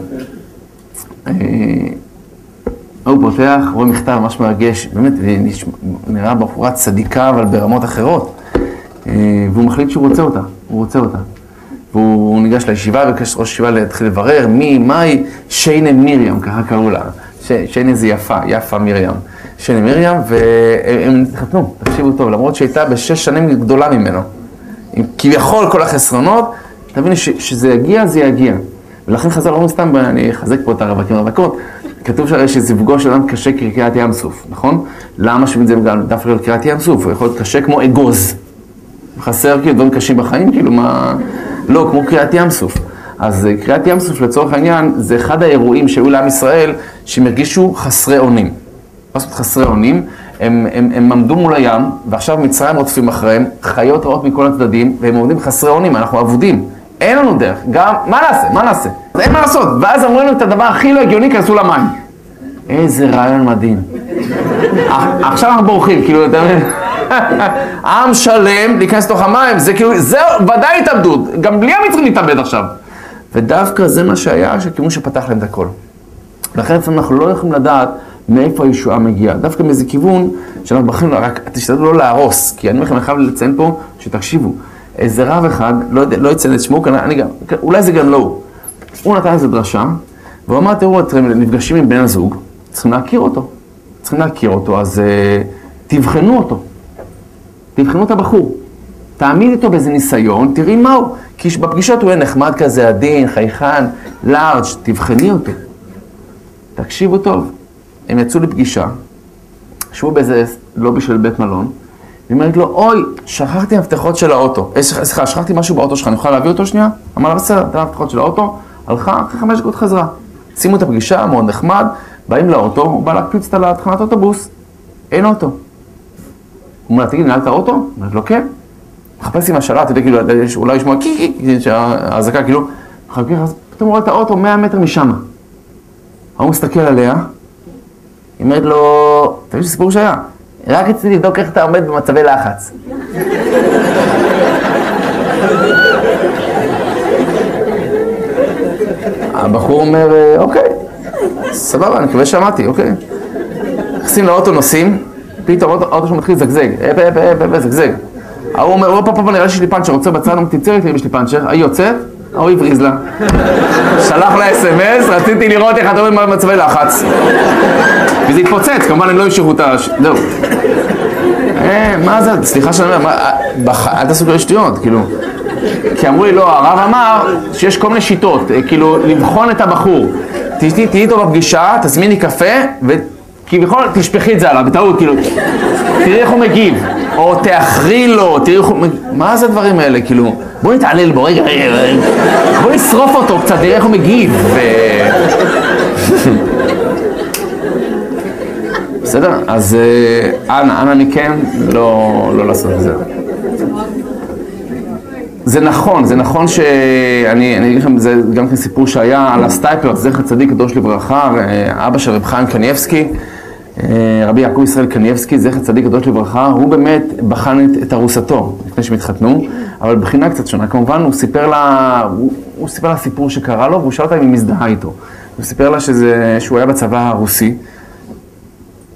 הוא פותח, רואה מכתב ממש מרגש, באמת נראה בחורה צדיקה, אבל ברמות אחרות, והוא מחליט שהוא רוצה אותה, הוא רוצה אותה. והוא ניגש לישיבה, ובקש ראש ישיבה להתחיל לברר מי, מהי, שיינה מרים, ככה קראו לה. שיינה זה יפה, יפה מרים. שיינה מרים, והם התחתנו, תקשיבו טוב, למרות שהייתה בשש שנים גדולה ממנו. עם כביכול כל החסרונות, תביני שזה יגיע, זה יגיע. ולכן חז"ל לא סתם, אני אחזק פה את הרווקים הרווקות, כתוב שהרי שזיווגו של אדם קשה כקריעת ים סוף, נכון? למה שבין זה גם דווקא לקריעת ים סוף? הוא יכול להיות קשה כמו אגוז. חסר כאילו דברים קשים בחיים, כאילו מה... לא, כמו קריעת ים סוף. אז קריעת ים סוף לצורך העניין, זה אחד האירועים שהיו לעם ישראל, שהם הרגישו חסרי אונים. מה זאת חסרי אונים? הם, הם, הם עמדו מול הים, ועכשיו מצרים רודפים אחריהם, חיות רעות מכל הצדדים, והם עומדים חסרי אונים, אנחנו עבודים. אין לנו דרך, גם, מה נעשה? מה נעשה? אז אין מה לעשות. ואז אמרו לנו את הדבר הכי לא הגיוני, כנסו למים. איזה רעיון מדהים. עכשיו אנחנו בורחים, כאילו, אתה מבין? עם שלם להיכנס לתוך המים, זה כאילו, זה ודאי התאבדות, גם בלי המצרים להתאבד עכשיו. ודווקא זה מה שהיה, שכיוון שפתח להם את הכל. לכן לפעמים אנחנו לא יכולים לדעת מאיפה הישועה מגיעה. דווקא מאיזה כיוון שאנחנו בחיים, רק תשתדלו לא להרוס, כי אני אומר לכם, אני חייב לציין פה, שתקשיבו, איזה רב אחד, לא, לא יציין את שמו, אני גם, אולי זה גם לא הוא. הוא נתן איזו דרשה, והוא אמר, תראו, אתם נפגשים עם בן הזוג, צריכים להכיר אותו. צריכים להכיר אותו, אז uh, תבחנו אותו. תבחנו את הבחור. תעמיד איתו באיזה ניסיון, תראי מהו. כי בפגישות הוא יהיה נחמד כזה, עדין, חייכן, לארג', תבחני אותו. תקשיבו טוב. הם יצאו לפגישה, שבו באיזה לובי של בית מלון, והיא אומרת לו, אוי, שכחתי המפתחות של האוטו. סליחה, שכחתי משהו באוטו שלך, אני יכולה להביא אותו שנייה? אמר לה, בסדר, תן המפתחות של האוטו, הלכה, אחרי חמש דקות חזרה. שימו את הפגישה, מאוד נחמד, באים לאוטו, הוא בא להקפיץ את התחנת אוטובוס, אין אוטו. הוא אומר, תגיד, נעלת האוטו? הוא אומר לו, כן. מחפש עם השאלה, אתה יודע, כאילו, אולי ישמע קי קי, שההזקה, כאילו, פתאום הוא רואה את האוטו מאה מטר משם. הוא מסתכל עליה, היא אומרת לו, אתה מבין שסיפור שהיה? רק רציתי לבדוק איך אתה עומד במצבי לחץ. הבחור אומר, אוקיי, סבבה, אני מקווה שמעתי, אוקיי. נכנסים לאוטו, נוסעים, פתאום האוטו שהוא מתחיל לזגזג, אפ, אפ, אפ, אפ, זגזג. ההוא אומר, אופה, פה, נראה לי שיש לי פאנצ'ר, רוצה בצד, הוא תצא לי, יש לי פאנצ'ר, היא יוצאת, ההוא הבריז לה. שלח לה אס אם אס, רציתי לראות איך אתה עומד במצבי לחץ. וזה התפוצץ, כמובן הם לא ישאירו את ה... זהו. מה זה? סליחה שאני אומר, אל תעשו כאלה שטויות, כאילו. כי אמרו לי, לא, הרב אמר שיש כל מיני שיטות, כאילו, לבחון את הבחור. תהיי איתו בפגישה, תזמיני קפה, וכביכול תשפחי את זה עליו, בטעות, כאילו, תראי איך הוא מגיב, או תאחרי לו, תראי איך הוא מגיב, מה זה הדברים האלה, כאילו, בוא נתעלל בו, רגע, רגע, רגע, בוא נשרוף אותו קצת, תראי איך הוא מגיב, ו... בסדר? אז אנא, אנא מכם, לא, לא לעשות את זה. זה נכון, זה נכון שאני, אני אגיד לכם, זה גם כן סיפור שהיה על הסטייפלר, זכר צדיק קדוש לברכה, אבא של רב חיים קניבסקי, רבי יעקב ישראל קניבסקי, זכר צדיק קדוש לברכה, הוא באמת בחן את, את ארוסתו לפני שהם התחתנו, אבל בחינה קצת שונה, כמובן הוא סיפר לה, הוא, הוא סיפר לה סיפור שקרה לו, והוא שאל אותה אם היא מזדהה איתו. הוא סיפר לה שזה, שהוא היה בצבא הרוסי,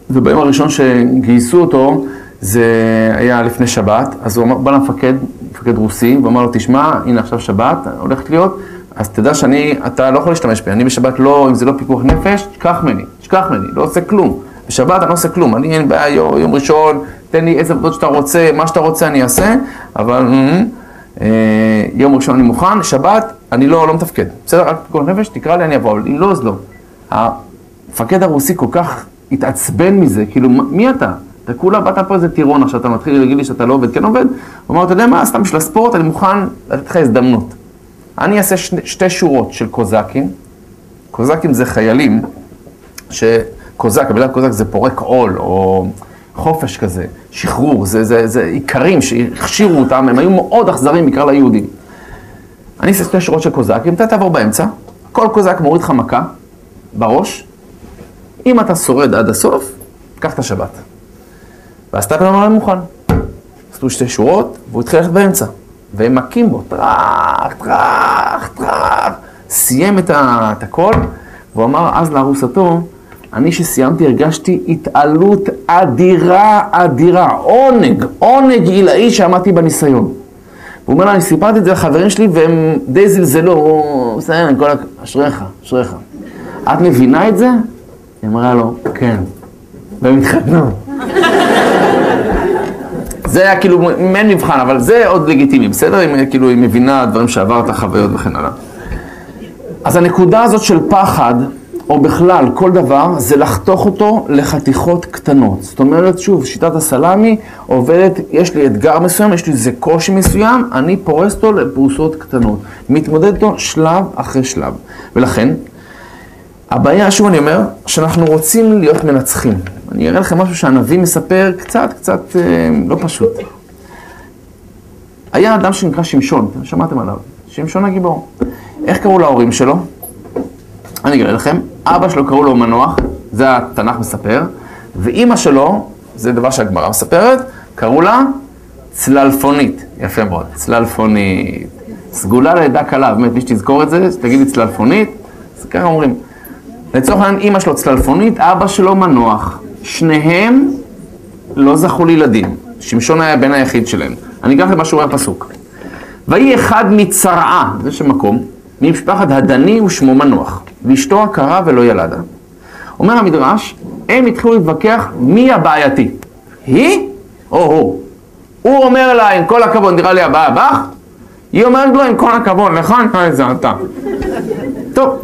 וביום הראשון שגייסו אותו, זה היה לפני שבת, אז הוא אמר, בא למפקד, מפקד רוסי, ואמר לו, תשמע, הנה עכשיו שבת, הולכת להיות, אז תדע שאני, אתה לא יכול להשתמש בי, אני בשבת לא, אם זה לא פיקוח נפש, תשכח ממני, תשכח ממני, לא עושה כלום. בשבת אני לא עושה כלום, אני אין בעיה, יום ראשון, תן לי איזה עבודות שאתה רוצה, מה שאתה רוצה אני אעשה, אבל יום ראשון אני מוכן, שבת אני לא, לא מתפקד. בסדר, רק פיקוח נפש, תקרא לי, אני אבוא, אבל אם לא, אז לא. המפקד הרוסי כל כך התעצבן מזה, כאילו, מי אתה? אתה כולה באת פה איזה טירון, עכשיו אתה מתחיל להגיד לי שאתה לא עובד, כן עובד? הוא אמר, אתה יודע מה, סתם בשביל הספורט, אני מוכן לתת לך הזדמנות. אני אעשה שני, שתי שורות של קוזקים. קוזקים זה חיילים, שקוזק, המילה קוזק זה פורק עול, או חופש כזה, שחרור, זה, זה, זה עיקרים שהכשירו אותם, הם היו מאוד אכזרים בעיקר ליהודים. אני אעשה שתי שורות של קוזקים, אתה תעבור באמצע, כל קוזק מוריד לך מכה בראש, אם אתה שורד עד הסוף, קח את השבת. ואז אתה פתאום מוכן. עשו שתי שורות, והוא התחיל ללכת באמצע. והם מכים בו, טרח, טרח, טרח. סיים את, ה... את הכל, והוא אמר אז לארוסתו, אני שסיימתי הרגשתי התעלות אדירה, אדירה, עונג, עונג עילאי שעמדתי בניסיון. הוא אומר לה, אני סיפרתי את זה לחברים שלי, והם די זלזלו, הוא מסיים, כל ה... אשריך, אשריך. את מבינה את זה? היא אמרה לו, כן. והם התחתנו. זה היה כאילו, אין מבחן, אבל זה עוד לגיטימי, בסדר? אם כאילו היא מבינה דברים שעברת, חוויות וכן הלאה. אז הנקודה הזאת של פחד, או בכלל כל דבר, זה לחתוך אותו לחתיכות קטנות. זאת אומרת, שוב, שיטת הסלאמי עובדת, יש לי אתגר מסוים, יש לי איזה קושי מסוים, אני פורס אותו לפרוסות קטנות. מתמודד אותו שלב אחרי שלב. ולכן, הבעיה, שוב אני אומר, שאנחנו רוצים להיות מנצחים. אני אראה לכם משהו שהנביא מספר קצת, קצת אה, לא פשוט. היה אדם שנקרא שמשון, אתם שמעתם עליו, שמשון הגיבור. איך קראו להורים שלו? אני אגלה לכם, אבא שלו קראו לו מנוח, זה התנ"ך מספר, ואימא שלו, זה דבר שהגמרא מספרת, קראו לה צללפונית. יפה מאוד, צללפונית. סגולה לידה קלה, באמת, מי שתזכור את זה, תגידי צללפונית, אז ככה אומרים. לצורך העניין, אמא שלו צללפונית, אבא שלו מנוח. שניהם לא זכו לילדים. שמשון היה בן היחיד שלהם. אני אקח למה שהוא היה פסוק. ויהי אחד מצרעה, זה שמקום, ממשפחת הדני ושמו מנוח, ואשתו הכרה ולא ילדה. אומר המדרש, הם התחילו להתווכח מי הבעייתי. היא או הוא? הוא אומר לה, עם כל הכבוד, נראה לי הבא הבא, היא אומרת לו, עם כל הכבוד, לך נקרא את זה אתה. טוב.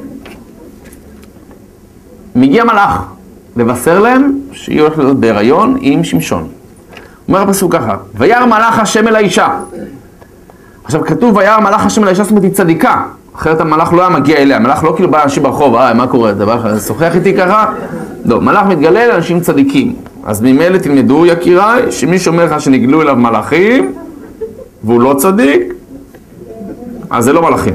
מגיע מלאך לבשר להם שהיא הולכת להיות בהיריון עם שמשון. אומר הפסוק ככה, וירא מלאך השם אל האישה. עכשיו כתוב וירא מלאך השם אל האישה, זאת אומרת היא צדיקה. אחרת המלאך לא היה מגיע אליה, המלאך לא כאילו בא אנשים ברחוב, אה, מה קורה? אתה בא לשוחח איתי ככה? לא, מלאך מתגלה לאנשים צדיקים. אז ממילא תלמדו יקיריי, שמי שאומר לך שנגלו אליו מלאכים, והוא לא צדיק, אז זה לא מלאכים.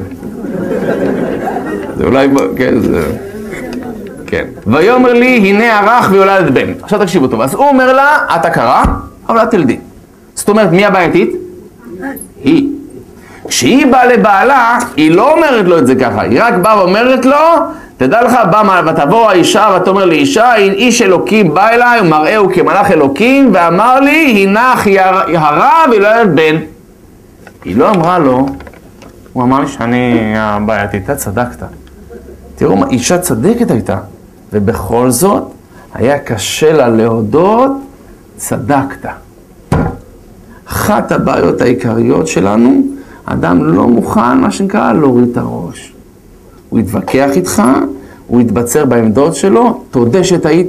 זה אולי, כן, זה... כן. ויאמר לי, הנה ערך ויולדת בן. עכשיו תקשיבו טוב. אז הוא אומר לה, את הכרה, אבל את תלדי. זאת אומרת, מי הבעייתית? היא. כשהיא באה לבעלה, היא לא אומרת לו את זה ככה. היא רק באה ואומרת לו, תדע לך, בא ותבוא האישה, ואת אומר לאישה, איש אלוקים בא אליי, ומראהו כמלאך אלוקים, ואמר לי, הנך יהרה ויולדת בן. היא לא אמרה לו, הוא אמר לי שאני הבעייתית, אתה צדקת. תראו, אישה צדקת הייתה, ובכל זאת היה קשה לה להודות, צדקת. אחת הבעיות העיקריות שלנו, אדם לא מוכן, מה שנקרא, להוריד את הראש. הוא יתווכח איתך, הוא יתבצר בעמדות שלו, תודה שטעית,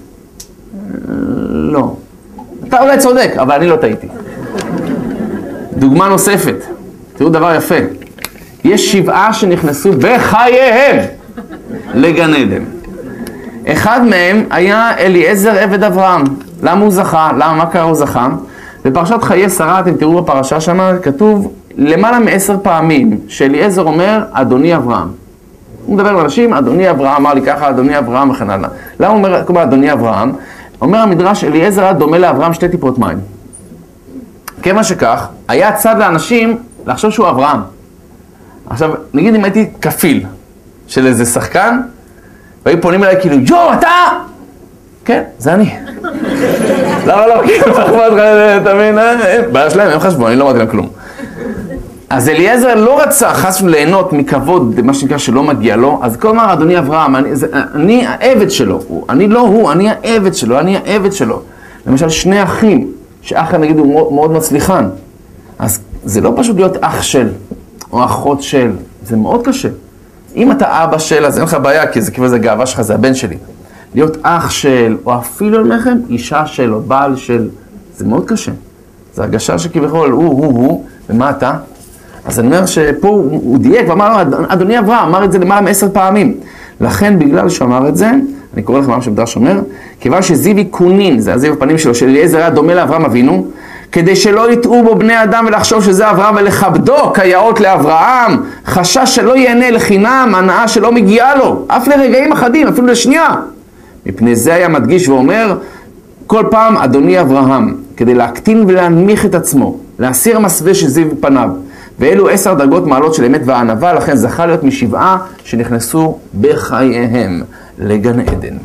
לא. אתה אולי צודק, אבל אני לא טעיתי. דוגמה נוספת, תראו דבר יפה. יש שבעה שנכנסו בחייהם לגן עדן. אחד מהם היה אליעזר עבד אברהם. למה הוא זכה? למה? מה קרה הוא זכה? בפרשת חיי שרה, אתם תראו בפרשה שם, כתוב למעלה מעשר פעמים שאליעזר אומר, אדוני אברהם. הוא מדבר על אנשים, אדוני אברהם, אמר לי ככה, אדוני אברהם וכן הלאה. למה הוא אומר, כמו אדוני אברהם? אומר המדרש, אליעזר היה דומה לאברהם שתי טיפות מים. כמה שכך, היה צד לאנשים לחשוב שהוא אברהם. עכשיו, נגיד אם הייתי כפיל של איזה שחקן, והיו פונים אליי כאילו, יו, אתה! כן, זה אני. למה לא? כי לא אכפת לך, אתה מבין? בעיה שלהם, הם חשבו, אני לא אמרתי להם כלום. אז אליעזר לא רצה חס ליהנות מכבוד, מה שנקרא שלא מגיע לו, אז כל אמר, אדוני אברהם, אני, זה, אני העבד שלו, הוא, אני לא הוא, אני העבד שלו, אני העבד שלו. למשל, שני אחים, שאח נגיד הוא מאוד, מאוד מצליחן, אז זה לא פשוט להיות אח של, או אחות של, זה מאוד קשה. אם אתה אבא של, אז אין לך בעיה, כי זה כאילו זה גאווה שלך, זה הבן שלי. להיות אח של, או אפילו על מכם, אישה של, או בעל של, זה מאוד קשה. זה הרגשה שכביכול, הוא, הוא, הוא, ומה אתה? אז אני אומר שפה הוא, הוא דייק, ואמר, אדוני אברהם, אמר את זה למעלה מעשר פעמים. לכן, בגלל שהוא אמר את זה, אני קורא לכם מה שמדרש אומר, כיוון שזיו קונין, זה הזיו הפנים שלו, של אליעזר היה דומה לאברהם אבינו, כדי שלא יטעו בו בני אדם ולחשוב שזה אברהם ולכבדו כיאות לאברהם, חשש שלא ייהנה לחינם, הנאה שלא מגיעה לו, אף לרגעים אחדים, אפילו לשנייה. מפני זה היה מדגיש ואומר, כל פעם אדוני אברהם, כדי להקטין ולהנמיך את עצמו, להסיר המסווה שזיו פניו. ואלו עשר דרגות מעלות של אמת והענווה, לכן זכה להיות משבעה שנכנסו בחייהם לגן עדן.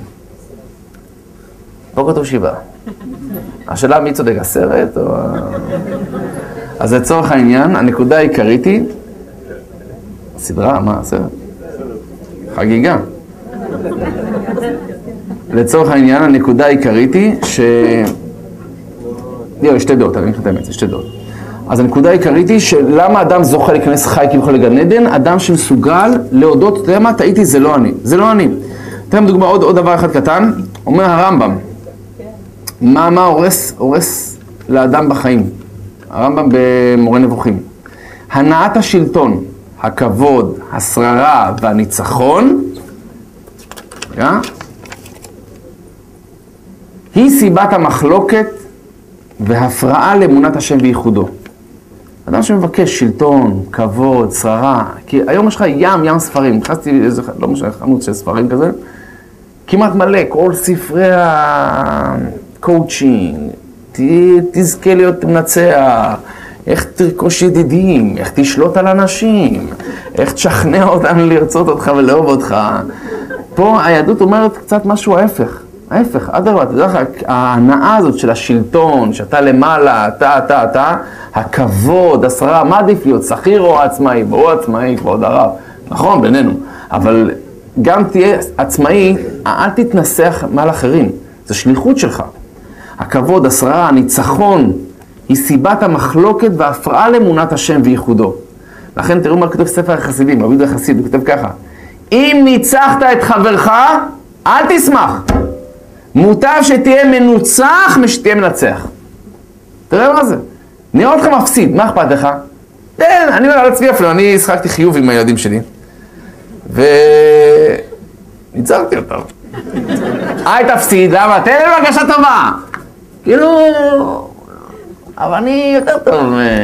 פה כתוב שבעה. השאלה מי צודק, הסרט או... אז לצורך העניין, הנקודה העיקרית היא... סדרה, מה הסרט? חגיגה. לצורך העניין, הנקודה העיקרית היא ש... יו, יש שתי דעות, אני חתם את זה, שתי דעות. אז הנקודה העיקרית היא שלמה אדם זוכה להיכנס חי כביכול לגן עדן, אדם שמסוגל להודות, אתה יודע מה, טעיתי, זה לא אני, זה לא אני. אתם דוגמה עוד, עוד דבר אחד קטן, אומר הרמב"ם, מה, מה הורס, הורס לאדם בחיים? הרמב"ם במורה נבוכים. הנעת השלטון, הכבוד, השררה והניצחון, yeah? היא סיבת המחלוקת והפרעה לאמונת השם וייחודו. אדם שמבקש שלטון, כבוד, שררה, כי היום יש לך ים, ים ספרים, נכנסתי לאיזה, לא משנה, חנות של ספרים כזה, כמעט מלא, כל ספרי הקואוצ'ינג, תזכה להיות מנצח, איך תרכוש ידידים, איך תשלוט על אנשים, איך תשכנע אותם לרצות אותך ולאהוב אותך. פה היהדות אומרת קצת משהו ההפך. ההפך, אדרבה, אתה יודע לך, ההנאה הזאת של השלטון, שאתה למעלה, אתה, אתה, אתה, הכבוד, השררה, מה עדיף להיות? שכיר או עצמאי? או עצמאי, כבוד הרב. נכון, בינינו. אבל גם תהיה עצמאי, אל תתנסח מעל אחרים. זו שליחות שלך. הכבוד, השררה, הניצחון, היא סיבת המחלוקת וההפרעה לאמונת השם וייחודו. לכן תראו מה כתוב ספר החסידים, רבי יהודה החסיד, הוא כותב ככה. אם ניצחת את חברך, אל תשמח. מוטב שתהיה מנוצח משתהיה מנצח. תראה מה זה. נראה אותך מפסיד, מה אכפת לך? תן, אני אומר על עצמי אפילו, אני שחקתי חיוב עם הילדים שלי. וניצחתי אותם. היי תפסיד, למה? תן לי בקשה טובה. כאילו... אבל אני יותר טוב.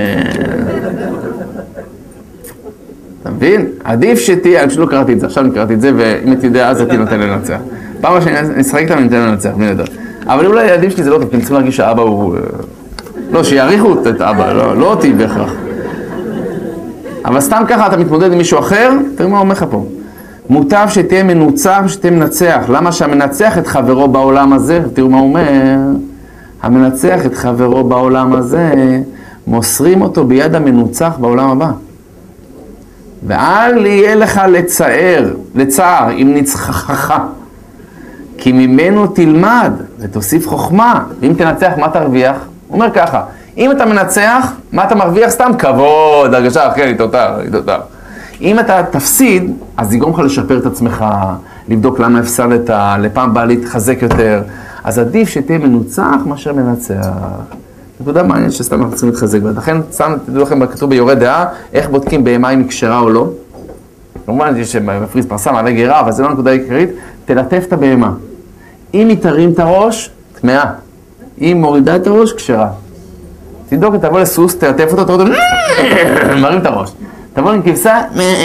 אתה מבין? עדיף שתהיה, אני פשוט לא קראתי את זה, עכשיו אני קראתי את זה, ואם הייתי יודע, אז הייתי נותן לנצח. פעם שאני אשחק איתם, אני נותן לנצח, מי נדע. אבל אולי הילדים שלי זה לא טוב, כי אני צריכים להרגיש שהאבא הוא... לא, שיעריכו את אבא, לא, לא אותי בהכרח. אבל סתם ככה אתה מתמודד עם מישהו אחר, תראו מה אומר לך פה. מוטב שתהיה מנוצח, שתהיה מנצח. למה שהמנצח את חברו בעולם הזה, תראו מה הוא אומר, המנצח את חברו בעולם הזה, מוסרים אותו ביד המנוצח בעולם הבא. ואל יהיה לך לצער, לצער, אם נצחך, כי ממנו תלמד ותוסיף חוכמה. אם תנצח, מה תרוויח? הוא אומר ככה, אם אתה מנצח, מה אתה מרוויח? סתם כבוד, הרגשה, כן, התותר, התותר. אם אתה תפסיד, אז יגרום לך לשפר את עצמך, לבדוק למה הפסדת, לפעם הבאה להתחזק יותר. אז עדיף שתהיה מנוצח מאשר מנצח. נקודה מעניין שסתם אנחנו צריכים להתחזק בה. לכן, סתם תדעו לכם, כתוב ביורה דעה, איך בודקים בהמה אם היא כשרה או לא. כמובן, יש מפריז פרסה, מעלה גרה, אבל זה לא נקודה עיקרית. תלטף את הבהמה. אם היא תרים את הראש, טמאה. אם מורידה את הראש, כשרה. תדוק, תבוא לסוס, תלטף אותו, תראו אותו, מרים את הראש. תבוא עם כבשה,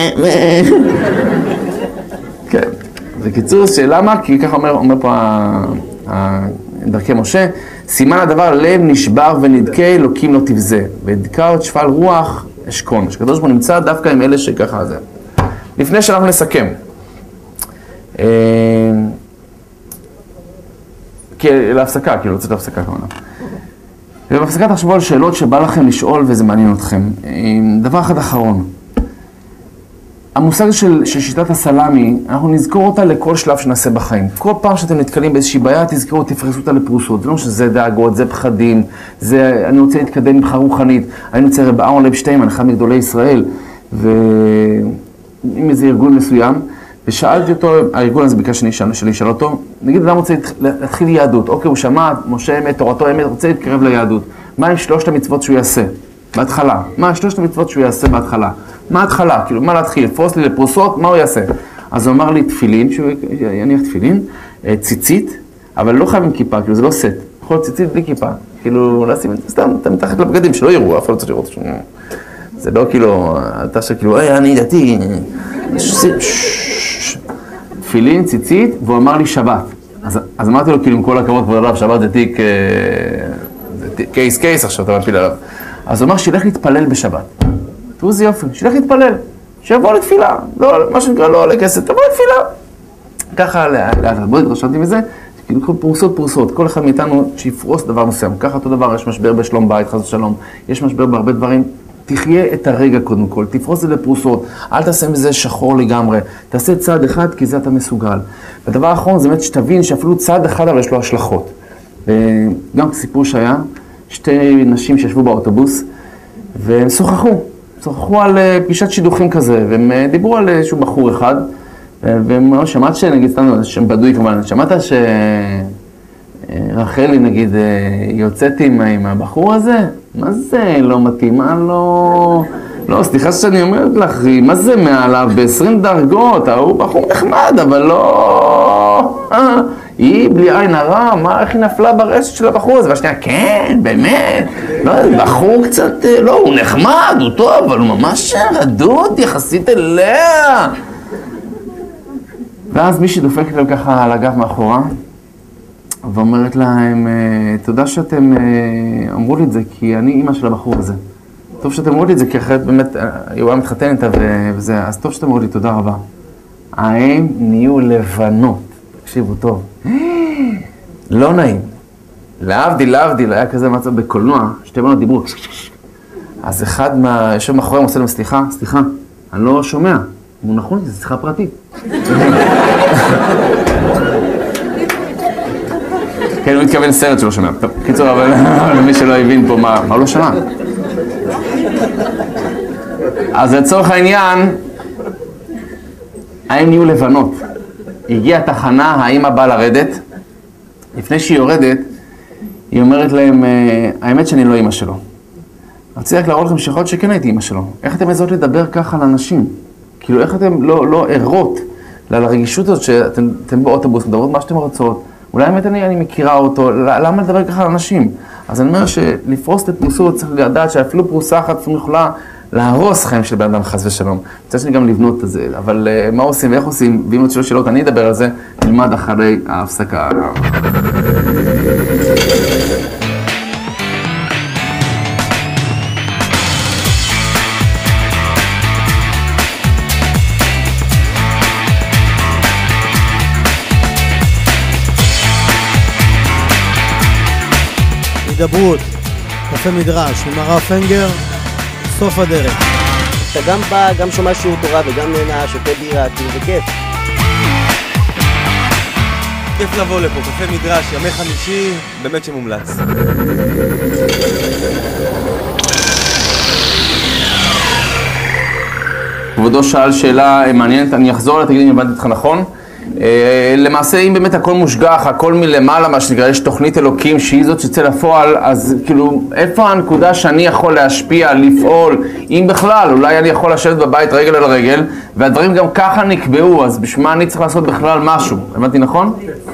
כן. בקיצור, שלמה? כי ככה אומר, אומר פה דרכי משה, סימן הדבר, לב נשבר ונדכה, אלוקים לא תבזה. ודקה עוד שפל רוח, אשכון. שקדוש בו נמצא דווקא עם אלה שככה זה. לפני שאנחנו נסכם. להפסקה, כאילו, לצאת להפסקה כמובן. ובהפסקה תחשבו על שאלות שבא לכם לשאול וזה מעניין אתכם. דבר אחד אחרון. המושג של, של שיטת הסלאמי, אנחנו נזכור אותה לכל שלב שנעשה בחיים. כל פעם שאתם נתקלים באיזושהי בעיה, תזכרו, תפרסו אותה לפרוסות. זה לא שזה דאגות, זה פחדים, זה אני רוצה להתקדם ממך רוחנית. אני רוצה רב אהרון לייב שטיימן, אחד מגדולי ישראל, ועם איזה ארגון מסוים, ושאלתי אותו, הארגון הזה ביקש שאני אשאל אותו, נגיד, למה רוצה להתחיל יהדות? אוקיי, הוא שמע, משה אמת, תורתו אמת, רוצה להתקרב ליהדות. מה עם שלושת המצוות שהוא יעשה? בהתחלה. מה שלושת המצוות שהוא יעשה בהתחלה? מה ההתחלה? כאילו, מה להתחיל? לפרוס לי לפרוסות, מה הוא יעשה? אז הוא אמר לי תפילין, שהוא יניח תפילין, ציצית, אבל לא חייב עם כיפה, כאילו זה לא סט. יכול להיות ציצית בלי כיפה. כאילו, לשים את זה סתם, אתה מתחת לבגדים, שלא יראו, אף אחד לא צריך לראות. זה לא כאילו, אתה שכאילו, היי, אני דתי. תפילין, ציצית, והוא אמר לי שבת. אז, אז אמרתי לו, כאילו, עם כל הכבוד כבר עליו, שבת זה תיק, קייס קייס, עכשיו אתה מפיל עליו. אז הוא אמר, שילך להתפלל בשבת. תראו זה יופי, שילך להתפלל, שיבוא לתפילה. לא, מה שנקרא, לא עולה כסף, תבוא לתפילה. ככה, לאט, בואי התרשמתי מזה, כאילו, פרוסות פרוסות, כל אחד מאיתנו שיפרוס דבר מסוים. ככה אותו דבר, יש משבר בשלום בית, חס ושלום, יש משבר בהרבה דברים. תחיה את הרגע קודם כל, תפרוס את זה לפרוסות, אל תעשה מזה שחור לגמרי, תעשה צעד אחד כי זה אתה מסוגל. והדבר האחרון זה באמת שתבין שאפילו צעד אחד אבל יש לו השלכות. וגם סיפור שהיה, שתי נשים שישבו באוטובוס והם שוחחו, שוחחו על פגישת שידוכים כזה, והם דיברו על איזשהו בחור אחד, והם אמרו, שמעת שנגיד, סתם, שם בדוי כמובן, שמעת שרחלי נגיד יוצאת עם, עם הבחור הזה? מה זה לא מתאים? מה לא... לא, סליחה שאני אומרת לך, מה זה מעליו ב-עשרים דרגות? הוא בחור נחמד, אבל לא... היא בלי עין הרע, מה, איך היא נפלה ברשת של הבחור הזה? והשנייה, כן, באמת, לא, בחור קצת, לא, הוא נחמד, הוא טוב, אבל הוא ממש רדוד יחסית אליה. ואז מישהי דופקת להם ככה על הגב מאחורה, ואומרת להם, תודה שאתם אמרו לי את זה, כי אני אימא של הבחור הזה. טוב שאתם אמרו לי את זה, כי אחרת באמת, היא היה מתחתן איתה וזה, אז טוב שאתם אמרו לי, תודה רבה. הם נהיו לבנות. תקשיבו טוב. לא נעים. להבדיל, להבדיל, היה כזה מצב בקולנוע, שתי בנות דיברו. אז אחד מה... יושב מאחוריהם, עושה להם, סליחה, סליחה, אני לא שומע. הוא נכון, זה שיחה פרטית. כן, הוא מתכוון סרט שלא שומע. טוב, קיצור, אבל למי שלא הבין פה מה, מה הוא לא שמע. אז לצורך העניין, הם נהיו לבנות. הגיעה תחנה, האמא באה לרדת. לפני שהיא יורדת, היא אומרת להם, האמת שאני לא אמא שלו. רציתי רק להראות לכם שיכול להיות שכן הייתי אמא שלו. איך אתם מזהות לדבר ככה על אנשים? כאילו, איך אתם לא, לא ערות לרגישות הזאת שאתם באוטובוס, מדברות מה שאתם רוצות. אולי האמת אני, אני מכירה אותו, למה לדבר ככה על אנשים? אז אני אומר שלפרוס את הפרוסות צריך לדעת שאפילו פרוסה אחת יכולה להרוס חיים של בן אדם חס ושלום. רוצה שאני גם לבנות את זה, אבל uh, מה עושים ואיך עושים, ואם עוד שלוש שאלות אני אדבר על זה, נלמד אחרי ההפסקה. הידברות, קפה מדרש, עם הרב פנגר, סוף הדרך. אתה גם בא, גם שומע שיעור תורה וגם נהנה, שותה בירה, כאילו זה כיף. כיף לבוא לפה, קפה מדרש, ימי חמישי, באמת שמומלץ. כבודו שאל שאלה מעניינת, אני אחזור לה, תגיד אם הבנתי אותך נכון. למעשה, אם באמת הכל מושגח, הכל מלמעלה, מה שנקרא, יש תוכנית אלוקים שהיא זאת שצא לפועל, אז כאילו, איפה הנקודה שאני יכול להשפיע, לפעול, אם בכלל, אולי אני יכול לשבת בבית רגל על רגל, והדברים גם ככה נקבעו, אז בשביל מה אני צריך לעשות בכלל משהו? הבנתי נכון?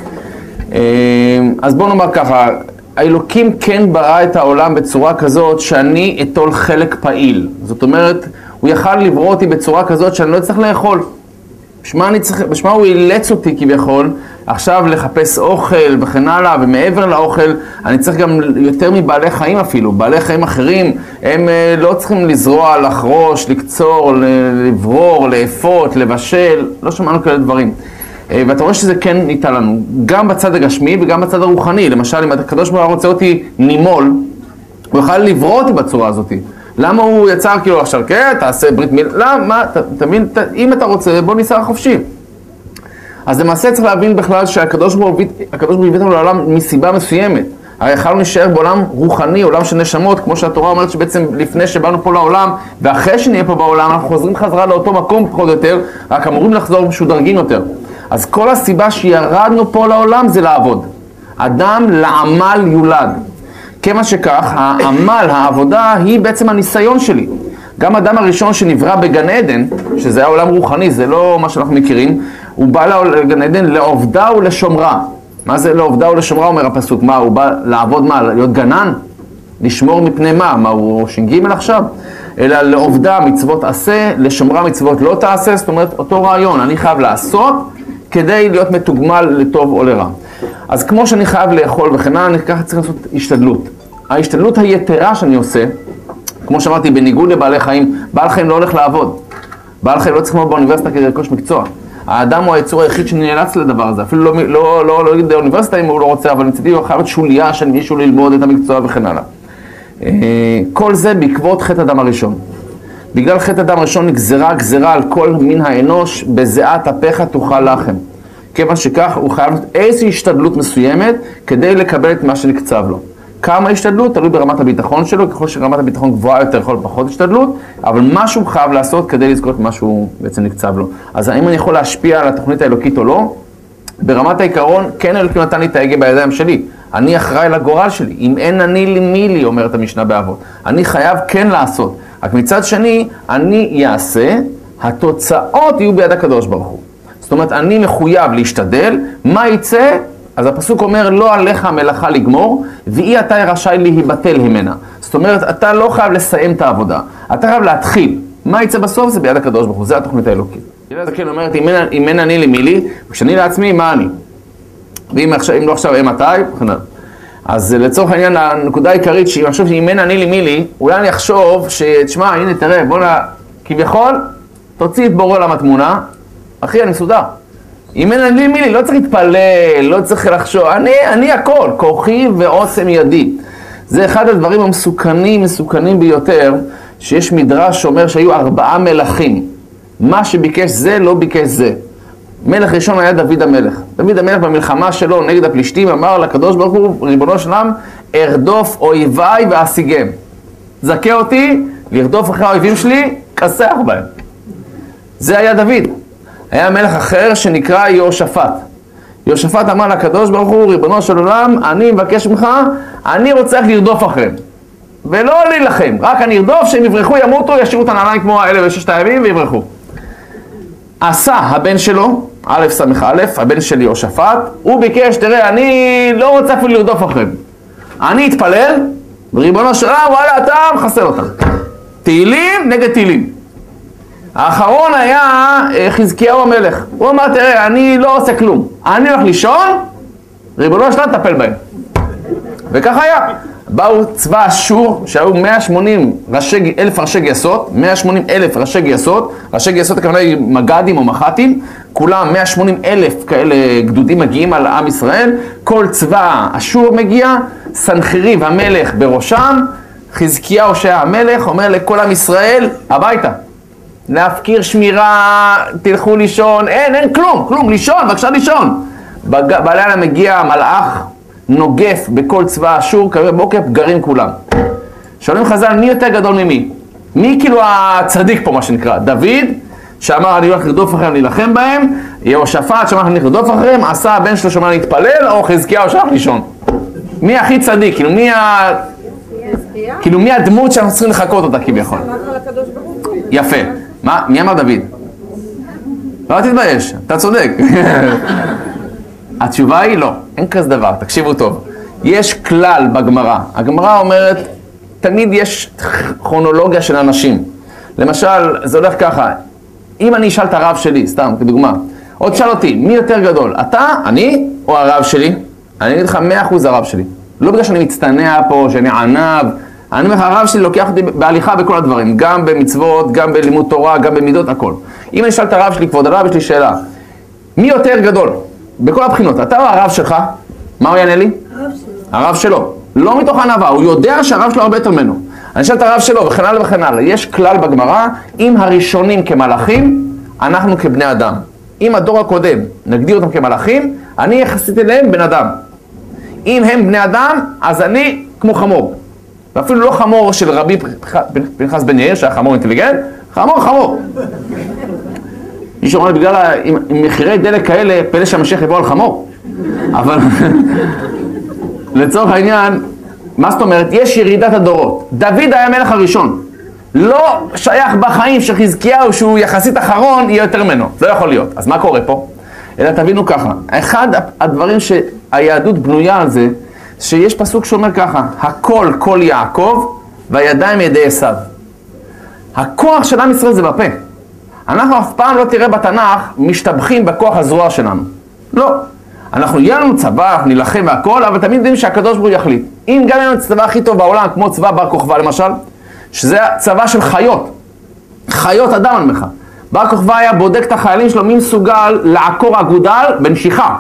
אז בואו נאמר ככה, האלוקים כן ברא את העולם בצורה כזאת שאני אטול חלק פעיל. זאת אומרת, הוא יכל לברוא אותי בצורה כזאת שאני לא צריך לאכול. בשמה, אני צריך, בשמה הוא אילץ אותי כביכול, עכשיו לחפש אוכל וכן הלאה, ומעבר לאוכל, אני צריך גם יותר מבעלי חיים אפילו. בעלי חיים אחרים, הם לא צריכים לזרוע, לחרוש, לקצור, לברור, לאפות, לבשל, לא שמענו כאלה דברים. ואתה רואה שזה כן ניתן לנו, גם בצד הגשמי וגם בצד הרוחני. למשל, אם הקדוש ברוך הוא רוצה אותי נימול, הוא יוכל לברוא אותי בצורה הזאת. למה הוא יצר כאילו עכשיו, כן, תעשה ברית מילה, למה, תבין, אם אתה רוצה, בוא ניסע חופשי. אז למעשה צריך להבין בכלל שהקדוש ברוך הוא הביא אותנו לעולם מסיבה מסוימת. הרי יכולנו להישאר בעולם רוחני, עולם של נשמות, כמו שהתורה אומרת שבעצם לפני שבאנו פה לעולם, ואחרי שנהיה פה בעולם, אנחנו חוזרים חזרה לאותו מקום פחות או יותר, רק אמורים לחזור משודרגים יותר. אז כל הסיבה שירדנו פה לעולם זה לעבוד. אדם לעמל יולד. כמה שכך, העמל, העבודה, היא בעצם הניסיון שלי. גם האדם הראשון שנברא בגן עדן, שזה היה עולם רוחני, זה לא מה שאנחנו מכירים, הוא בא לגן עדן לעובדה ולשומרה. מה זה לעובדה ולשומרה, אומר הפסוק? מה, הוא בא לעבוד מה? להיות גנן? לשמור מפני מה? מה, הוא ש"ג עכשיו? אלא לעובדה מצוות עשה, לשומרה מצוות לא תעשה, זאת אומרת, אותו רעיון, אני חייב לעשות כדי להיות מתוגמל לטוב או לרע. אז כמו שאני חייב לאכול וכן הלאה, אני ככה צריך לעשות השתדלות. ההשתדלות היתרה שאני עושה, כמו שאמרתי, בניגוד לבעלי חיים, בעל חיים לא הולך לעבוד. בעל חיים לא צריך ללמוד באוניברסיטה כדי לרכוש מקצוע. האדם הוא היצור היחיד שנאלץ לדבר הזה, אפילו לא, לא, לא, לא יגיד האוניברסיטה אם הוא לא רוצה, אבל מצדי הוא חייבת שוליה של מישהו ללמוד את המקצוע וכן הלאה. כל זה בעקבות חטא אדם הראשון. בגלל חטא אדם הראשון נגזרה גזרה על כל מין האנוש, בזיעת אפיך תאכל לחם. כיוון שכך הוא חייב איזושהי השתדלות מסוימת כדי לקבל את מה שנקצב לו. כמה השתדלות? תלוי ברמת הביטחון שלו, ככל שרמת הביטחון גבוהה יותר יכול פחות השתדלות, אבל משהו הוא חייב לעשות כדי לזכות מה שהוא בעצם נקצב לו. אז האם אני יכול להשפיע על התוכנית האלוקית או לא? ברמת העיקרון, כן אלוקים נתן לי את ההגה בידיים שלי. אני אחראי לגורל שלי. אם אין אני לי מי לי, אומרת המשנה באבות. אני חייב כן לעשות. רק מצד שני, אני יעשה, התוצאות יהיו ביד הקדוש ברוך הוא. זאת אומרת, אני מחויב להשתדל, מה יצא? אז הפסוק אומר, לא עליך המלאכה לגמור, ואי אתה רשאי להיבטל ממנה. זאת אומרת, אתה לא חייב לסיים את העבודה, אתה חייב להתחיל. מה יצא בסוף? זה ביד הקדוש ברוך הוא, זה התוכנית האלוקית. ילד הכן אומרת, אם אין, אם אין אני לי מי לי, וכשאני לעצמי, מה אני? ואם עכשיו, אם לא עכשיו, הם מתי? אז לצורך העניין, הנקודה העיקרית, שאם עכשיו, אם אין אני לי מי לי, אולי אני אחשוב שתשמע, הנה תראה, בוא נע... כביכול, תוציא את בורא עולם התמונה, אחי, אני מסודר. אם אין אני מי לי, לא צריך להתפלל, לא צריך לחשוב, אני, אני הכל, כוחי ועוצם ידי. זה אחד הדברים המסוכנים, מסוכנים ביותר, שיש מדרש שאומר שהיו ארבעה מלכים. מה שביקש זה, לא ביקש זה. מלך ראשון היה דוד המלך. דוד המלך במלחמה שלו נגד הפלישתים אמר לקדוש ברוך הוא, ריבונו של עולם, ארדוף אויביי ואשיגם. זכה אותי, לרדוף אחרי האויבים שלי, כסח בהם. זה היה דוד. היה מלך אחר שנקרא יהושפט. יהושפט אמר לקדוש ברוך הוא, ריבונו של עולם, אני מבקש ממך, אני רוצה רק לרדוף אחריהם. ולא להילחם, רק אני ארדוף, שהם יברחו, ימותו, ישאירו את הנעליים כמו האלה בששת הימים ויברחו. עשה הבן שלו, א' סמך א', הבן של יהושפט, הוא ביקש, תראה, אני לא רוצה אפילו לרדוף אחריהם. אני אתפלל, וריבונו של עולם, וואלה, אתה מחסל אותם. תהילים נגד תהילים. האחרון היה חזקיהו המלך. הוא אמר, תראה, אני לא עושה כלום. אני הולך לישון, ריבונו של עולם תטפל בהם. וכך היה. באו צבא אשור, שהיו מאה ושמונים אלף ראשי גייסות, מאה ושמונים אלף ראשי גייסות, ראשי גייסות הכוונה היא מג"דים או מח"טים, כולם מאה ושמונים אלף כאלה גדודים מגיעים על עם ישראל, כל צבא אשור מגיע, סנחריב המלך בראשם, חזקיהו שהיה המלך, אומר לכל עם ישראל, הביתה. להפקיר שמירה, תלכו לישון, אין, אין כלום, כלום, לישון, בבקשה לישון. בלילה מגיע מלאך, נוגף בכל צבא אשור, קרב בוקר, גרים כולם. שואלים חז"ל, מי יותר גדול ממי? מי כאילו הצדיק פה, מה שנקרא? דוד, שאמר אני הולך לרדוף אחריהם, להילחם בהם, יהושפט שאמר אני הולך לרדוף אחריהם, עשה הבן שלו שאמר להתפלל, או חזקיהו שהלך לישון. מי הכי צדיק? כאילו מי ה... כאילו מי הדמות שאנחנו צריכים לחכות אותה כביכול? יפה. מה? מי אמר דוד? לא תתבייש, אתה צודק. התשובה היא לא, אין כזה דבר, תקשיבו טוב. יש כלל בגמרא, הגמרא אומרת, תמיד יש כרונולוגיה של אנשים. למשל, זה הולך ככה, אם אני אשאל את הרב שלי, סתם, כדוגמה, עוד תשאל אותי, מי יותר גדול, אתה, אני, או הרב שלי? אני אגיד לך מאה אחוז הרב שלי. לא בגלל שאני מצטנע פה, שאני ענב, אני אומר לך, הרב שלי לוקח אותי בהליכה בכל הדברים, גם במצוות, גם בלימוד תורה, גם במידות, הכל. אם אני אשאל את הרב שלי, כבוד הרב, יש לי שאלה, מי יותר גדול? בכל הבחינות. אתה או הרב שלך? מה הוא יענה לי? הרב שלו. הרב שלו. לא מתוך ענווה, הוא יודע שהרב שלו הרבה יותר ממנו. אני אשאל את הרב שלו וכן הלאה וכן הלאה. יש כלל בגמרא, אם הראשונים כמלאכים, אנחנו כבני אדם. אם הדור הקודם נגדיר אותם כמלאכים, אני יחסית אליהם בן אדם. אם הם בני אדם, אז אני כמו חמור. ואפילו לא חמור של רבי פנחס בן יאיר, שהיה חמור אינטליגנט, חמור חמור. מישהו אומר, בגלל מחירי דלק כאלה, פלא שהמשיח יבוא על חמור. אבל לצורך העניין, מה זאת אומרת? יש ירידת הדורות. דוד היה המלך הראשון. לא שייך בחיים שחזקיהו שהוא יחסית אחרון יהיה יותר ממנו. זה לא יכול להיות. אז מה קורה פה? אלא תבינו ככה. אחד הדברים שהיהדות בנויה על זה, שיש פסוק שאומר ככה, הכל כל יעקב והידיים ידי עשיו. הכוח של עם ישראל זה בפה. אנחנו אף פעם לא תראה בתנ"ך משתבחים בכוח הזרוע שלנו. לא. אנחנו יהיה לנו צבא, אנחנו נלחם והכל, אבל תמיד יודעים שהקדוש ברוך הוא יחליט. אם גם יהיה לנו צבא הכי טוב בעולם, כמו צבא בר כוכבא למשל, שזה צבא של חיות. חיות אדם על מך. בר כוכבא היה בודק את החיילים שלו, מי מסוגל לעקור אגודל בנשיכה.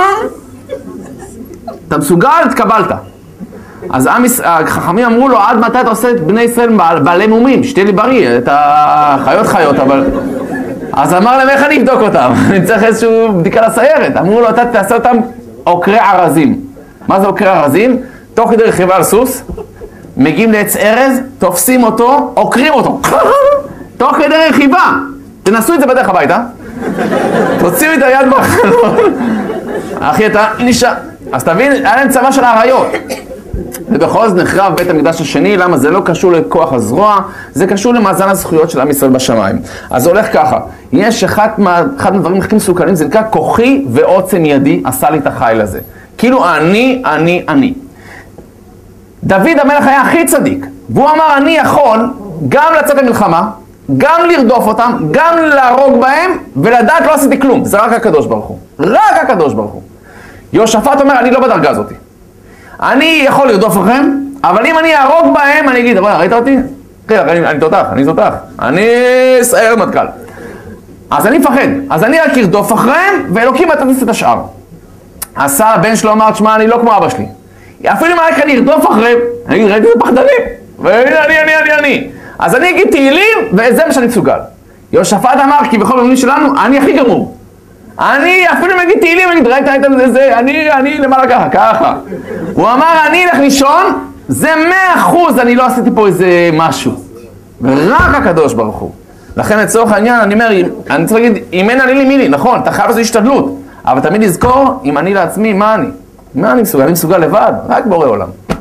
אתה מסוגל, התקבלת. אז החכמים אמרו לו, עד מתי אתה עושה את בני ישראל בעלי מומים? שתהיה לי בריא, את החיות חיות, אבל... אז אמר להם, איך אני אבדוק אותם? אני צריך איזושהי בדיקה לסיירת. אמרו לו, אתה תעשה אותם עוקרי ארזים. מה זה עוקרי ארזים? תוך כדי רכיבה על סוס, מגיעים לעץ ארז, תופסים אותו, עוקרים אותו. תוך כדי רכיבה. תנסו את זה בדרך הביתה. תוציאו את היד בחלון. אחי, אתה נשאר. אז תבין, היה להם צבא של האריות. ובכל זאת נחרב בית המקדש השני, למה זה לא קשור לכוח הזרוע, זה קשור למאזן הזכויות של עם ישראל בשמיים. אז זה הולך ככה, יש אחד, מה, אחד מהדברים הכי מסוכנים, זה נקרא כוחי ועוצם ידי עשה לי את החיל הזה. כאילו אני, אני, אני. דוד המלך היה הכי צדיק, והוא אמר אני יכול גם לצאת למלחמה, גם לרדוף אותם, גם להרוג בהם, ולדעת לא עשיתי כלום. זה רק הקדוש ברוך הוא. רק הקדוש ברוך הוא. יהושפט אומר, אני לא בדרגה הזאת. אני יכול לרדוף לכם, אבל אם אני אהרוג בהם, אני אגיד, ראית אותי? אני, אני תותח, אני תותח. אני סער מטכ"ל. אז אני מפחד. אז אני רק ארדוף אחריהם, ואלוקים יתניס את השאר. אז שר הבן שלו אמר, תשמע, אני לא כמו אבא שלי. אפילו אם אני רק אני ארדוף אחריהם, אני אגיד, ראיתי את הפחדנים. והנה, אני, אני, אני, אני. אז אני אגיד תהילים, וזה מה שאני מסוגל. יהושפט אמר, כי בכל מיני שלנו, אני הכי גמור. אני אפילו אם אגיד תהילים, אני ראית את זה, אני, אני למעלה ככה, ככה. הוא אמר, אני אלך לישון, זה מאה אחוז, אני לא עשיתי פה איזה משהו. ורק הקדוש ברוך הוא. לכן לצורך העניין, אני אומר, אני צריך להגיד, אם אין אני לי מי לי, נכון, אתה חייב לעשות השתדלות. אבל תמיד לזכור, אם אני לעצמי, מה אני? מה אני מסוגל? אני מסוגל לבד, רק בורא עולם.